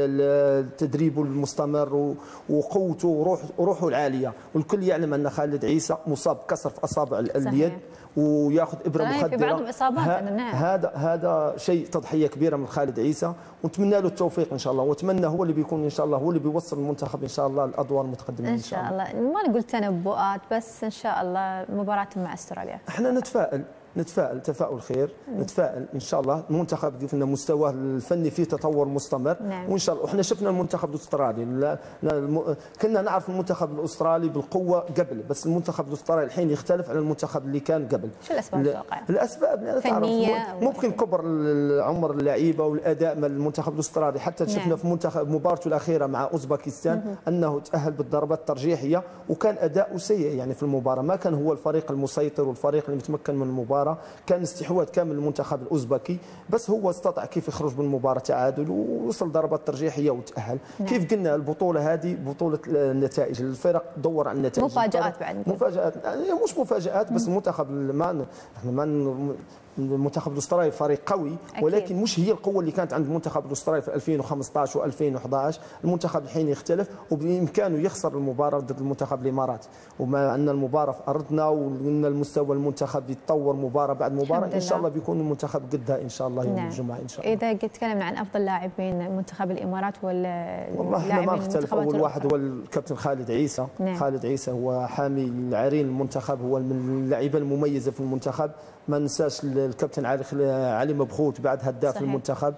للتدريب المستمر وقوته وروح وروحه العالية، والكل يعلم أن خالد عيسى مصاب كسر في أصابع اليد وياخذ ابره مخدره في بعض الاصابات. نعم. هذا هذا شيء تضحيه كبيره من خالد عيسى، ونتمنى له التوفيق ان شاء الله، واتمنى هو اللي بيكون ان شاء الله هو اللي بيوصل المنتخب ان شاء الله الادوار المتقدمه ان شاء الله. ما نقول تنبؤات بس ان شاء الله مباراه مع استراليا احنا نتفائل نتفائل تفاؤل خير، نتفائل ان شاء الله. المنتخب قلنا مستواه الفني فيه تطور مستمر نعم. وان شاء الله. وإحنا شفنا المنتخب الاسترالي لا لا كنا نعرف المنتخب الاسترالي بالقوه قبل، بس المنتخب الاسترالي الحين يختلف عن المنتخب اللي كان قبل. شو الاسباب تتوقع؟ الاسباب فنيه ممكن كبر عمر اللعيبه والاداء من المنتخب الاسترالي، حتى نعم. شفنا في منتخب مبارته الاخيره مع اوزبكستان مه. انه تاهل بالضربات الترجيحيه وكان اداؤه سيء يعني في المباراه، ما كان هو الفريق المسيطر والفريق اللي متمكن من المباراه، كان استحواذ كامل للمنتخب الاوزبكي، بس هو استطاع كيف يخرج من المباراه تعادل ووصل ضربات ترجيحيه وتاهل. نعم. كيف قلنا البطوله هذه بطوله النتائج، الفرق تدور على النتائج، مفاجات بعد مفاجات مش مفاجات بس المنتخب ما احنا ما المنتخب الاسترالي فريق قوي أكيد. ولكن مش هي القوه اللي كانت عند المنتخب الاسترالي في ألفين وخمسة عشر وألفين وأحد عشر. المنتخب الحين يختلف وبامكانه يخسر المباراه ضد المنتخب الاماراتي، وما ان المباراه في ارضنا وان المستوى المنتخب يتطور مباراه بعد مباراه ان شاء الله بيكون المنتخب قدها ان شاء الله يوم نعم. الجمعه ان شاء الله. اذا تكلمنا عن افضل لاعبين منتخب الامارات ولا والله احنا ما نختلف، اول واحد هو الكابتن خالد عيسى نعم. خالد عيسى هو حامي العرين المنتخب، هو من اللعيبه المميزه في المنتخب. ما ننساش الكابتن علي علي مبخوت بعد هداف صحيح. المنتخب،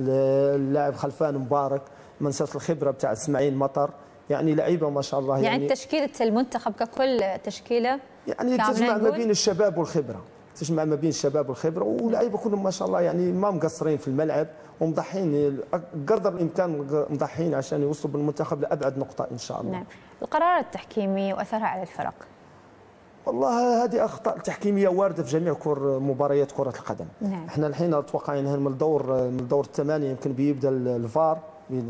اللاعب خلفان مبارك، ما ننساش الخبره بتاع اسماعيل مطر، يعني لعيبه ما شاء الله. يعني, يعني تشكيله المنتخب ككل تشكيله يعني تجمع ما بين الشباب والخبره، تجمع ما بين الشباب والخبره، ولاعيبه كلهم ما شاء الله يعني ما مقصرين في الملعب ومضحين قدر الامكان مضحين عشان يوصلوا بالمنتخب لابعد نقطه ان شاء الله. نعم. القرارات التحكيميه واثرها على الفرق. والله هذه اخطاء تحكيميه وارده في جميع كر مباريات كره القدم. نعم. احنا الحين اتوقع ان من الدور من الدور الثمانيه يمكن بيبدا الفار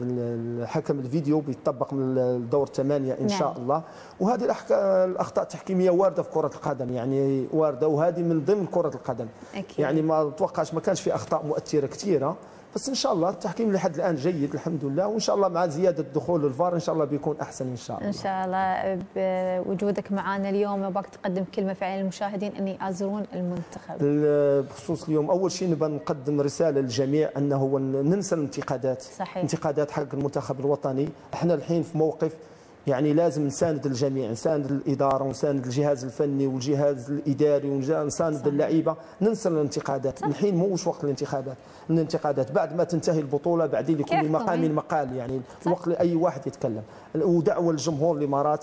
الحكم الفيديو بيطبق من الدور الثمانيه ان نعم. شاء الله. وهذه الاخطاء التحكيميه وارده في كره القدم، يعني وارده، وهذه من ضمن كره القدم أكيد. يعني ما اتوقعش ما كانش في اخطاء مؤثره كثيره، بس ان شاء الله التحكيم لحد الان جيد الحمد لله، وان شاء الله مع زياده دخول الفار ان شاء الله بيكون احسن ان شاء الله. ان شاء الله. بوجودك معنا اليوم ابغاك تقدم كلمه فعلا للمشاهدين ان يآزرون المنتخب. بخصوص اليوم اول شيء نبغى نقدم رساله للجميع انه ننسى الانتقادات. صحيح. انتقادات حق المنتخب الوطني، احنا الحين في موقف يعني لازم نساند الجميع، نساند الاداره ونساند الجهاز الفني والجهاز الاداري ونساند اللعيبه، ننسى الانتقادات. الحين مو وقت الانتخابات، الانتقادات بعد ما تنتهي البطوله بعدين لكل مقام مقال، يعني الوقت لاي واحد يتكلم. ودعوه للجمهور الامارات،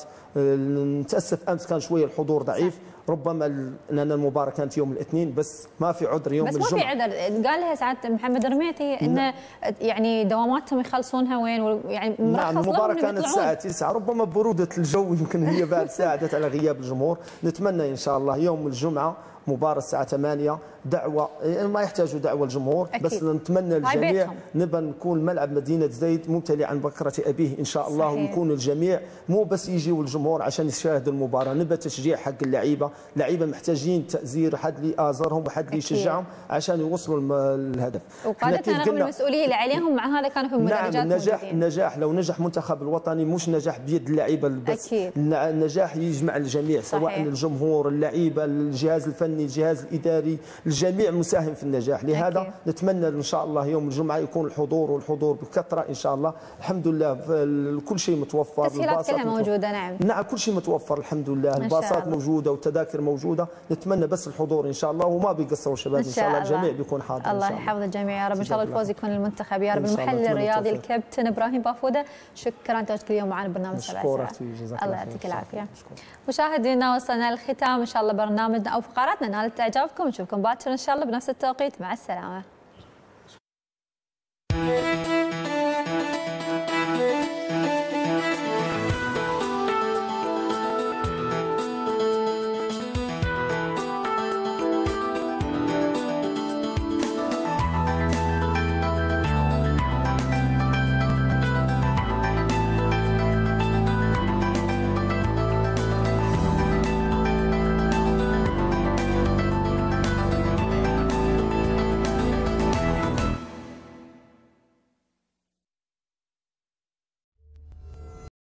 نتاسف امس كان شويه الحضور ضعيف، ربما لان المباراه كانت يوم الاثنين، بس ما في عذر يوم بس الجمعه. بس ما في عذر، قالها سعاده محمد رميتي انه يعني دواماتهم يخلصونها وين، يعني نعم المباراه كانت الساعه تسعة، ربما بروده الجو يمكن هي بعد ساعدت على غياب الجمهور. نتمنى ان شاء الله يوم الجمعه مباراة الساعة ثمانية دعوة، ما يحتاجوا دعوة الجمهور أكيد. بس نتمنى الجميع نبى نكون ملعب مدينة زايد ممتلئ عن بكرة أبيه إن شاء الله. صحيح. ويكون الجميع مو بس يجيوا الجمهور عشان يشاهدوا المباراة، نبى تشجيع حق اللعيبة، لعيبة محتاجين تأزير، حد لي آزرهم وحد لي يشجعهم عشان يوصلوا الهدف. وقادتنا رغم المسؤولية اللي عليهم مع هذا كانوا في المدرجات. نعم النجاح موجودين. النجاح لو نجح منتخب الوطني مش نجاح بيد اللعيبة بس أكيد. النجاح يجمع الجميع سواء صحيح. الجمهور، اللعيبة، الجهاز الفني، الجهاز الاداري، الجميع مساهم في النجاح. لهذا أكيد. نتمنى ان شاء الله يوم الجمعه يكون الحضور والحضور بكثره ان شاء الله. الحمد لله كل شيء متوفر، التسهيلات كلها موجوده. نعم نعم كل شيء متوفر الحمد لله، الباصات موجوده والتذاكر موجوده. نتمنى بس الحضور ان شاء الله وما بيقصروا الشباب ان شاء الله، الجميع بيكون حاضر. الله يحفظ الجميع يا رب، ان شاء الله الفوز يكون للمنتخب يا رب. المحلل الرياضي الكابتن ابراهيم بافوده، شكرا تواجدك اليوم معنا برنامج سبع ساعات. الله يعطيك العافيه. مشاهدينا وصلنا للختام، ان شاء الله برنامجنا او فقراتنا نالت اعجابكم، نشوفكم باكر ان شاء الله بنفس التوقيت، مع السلامه.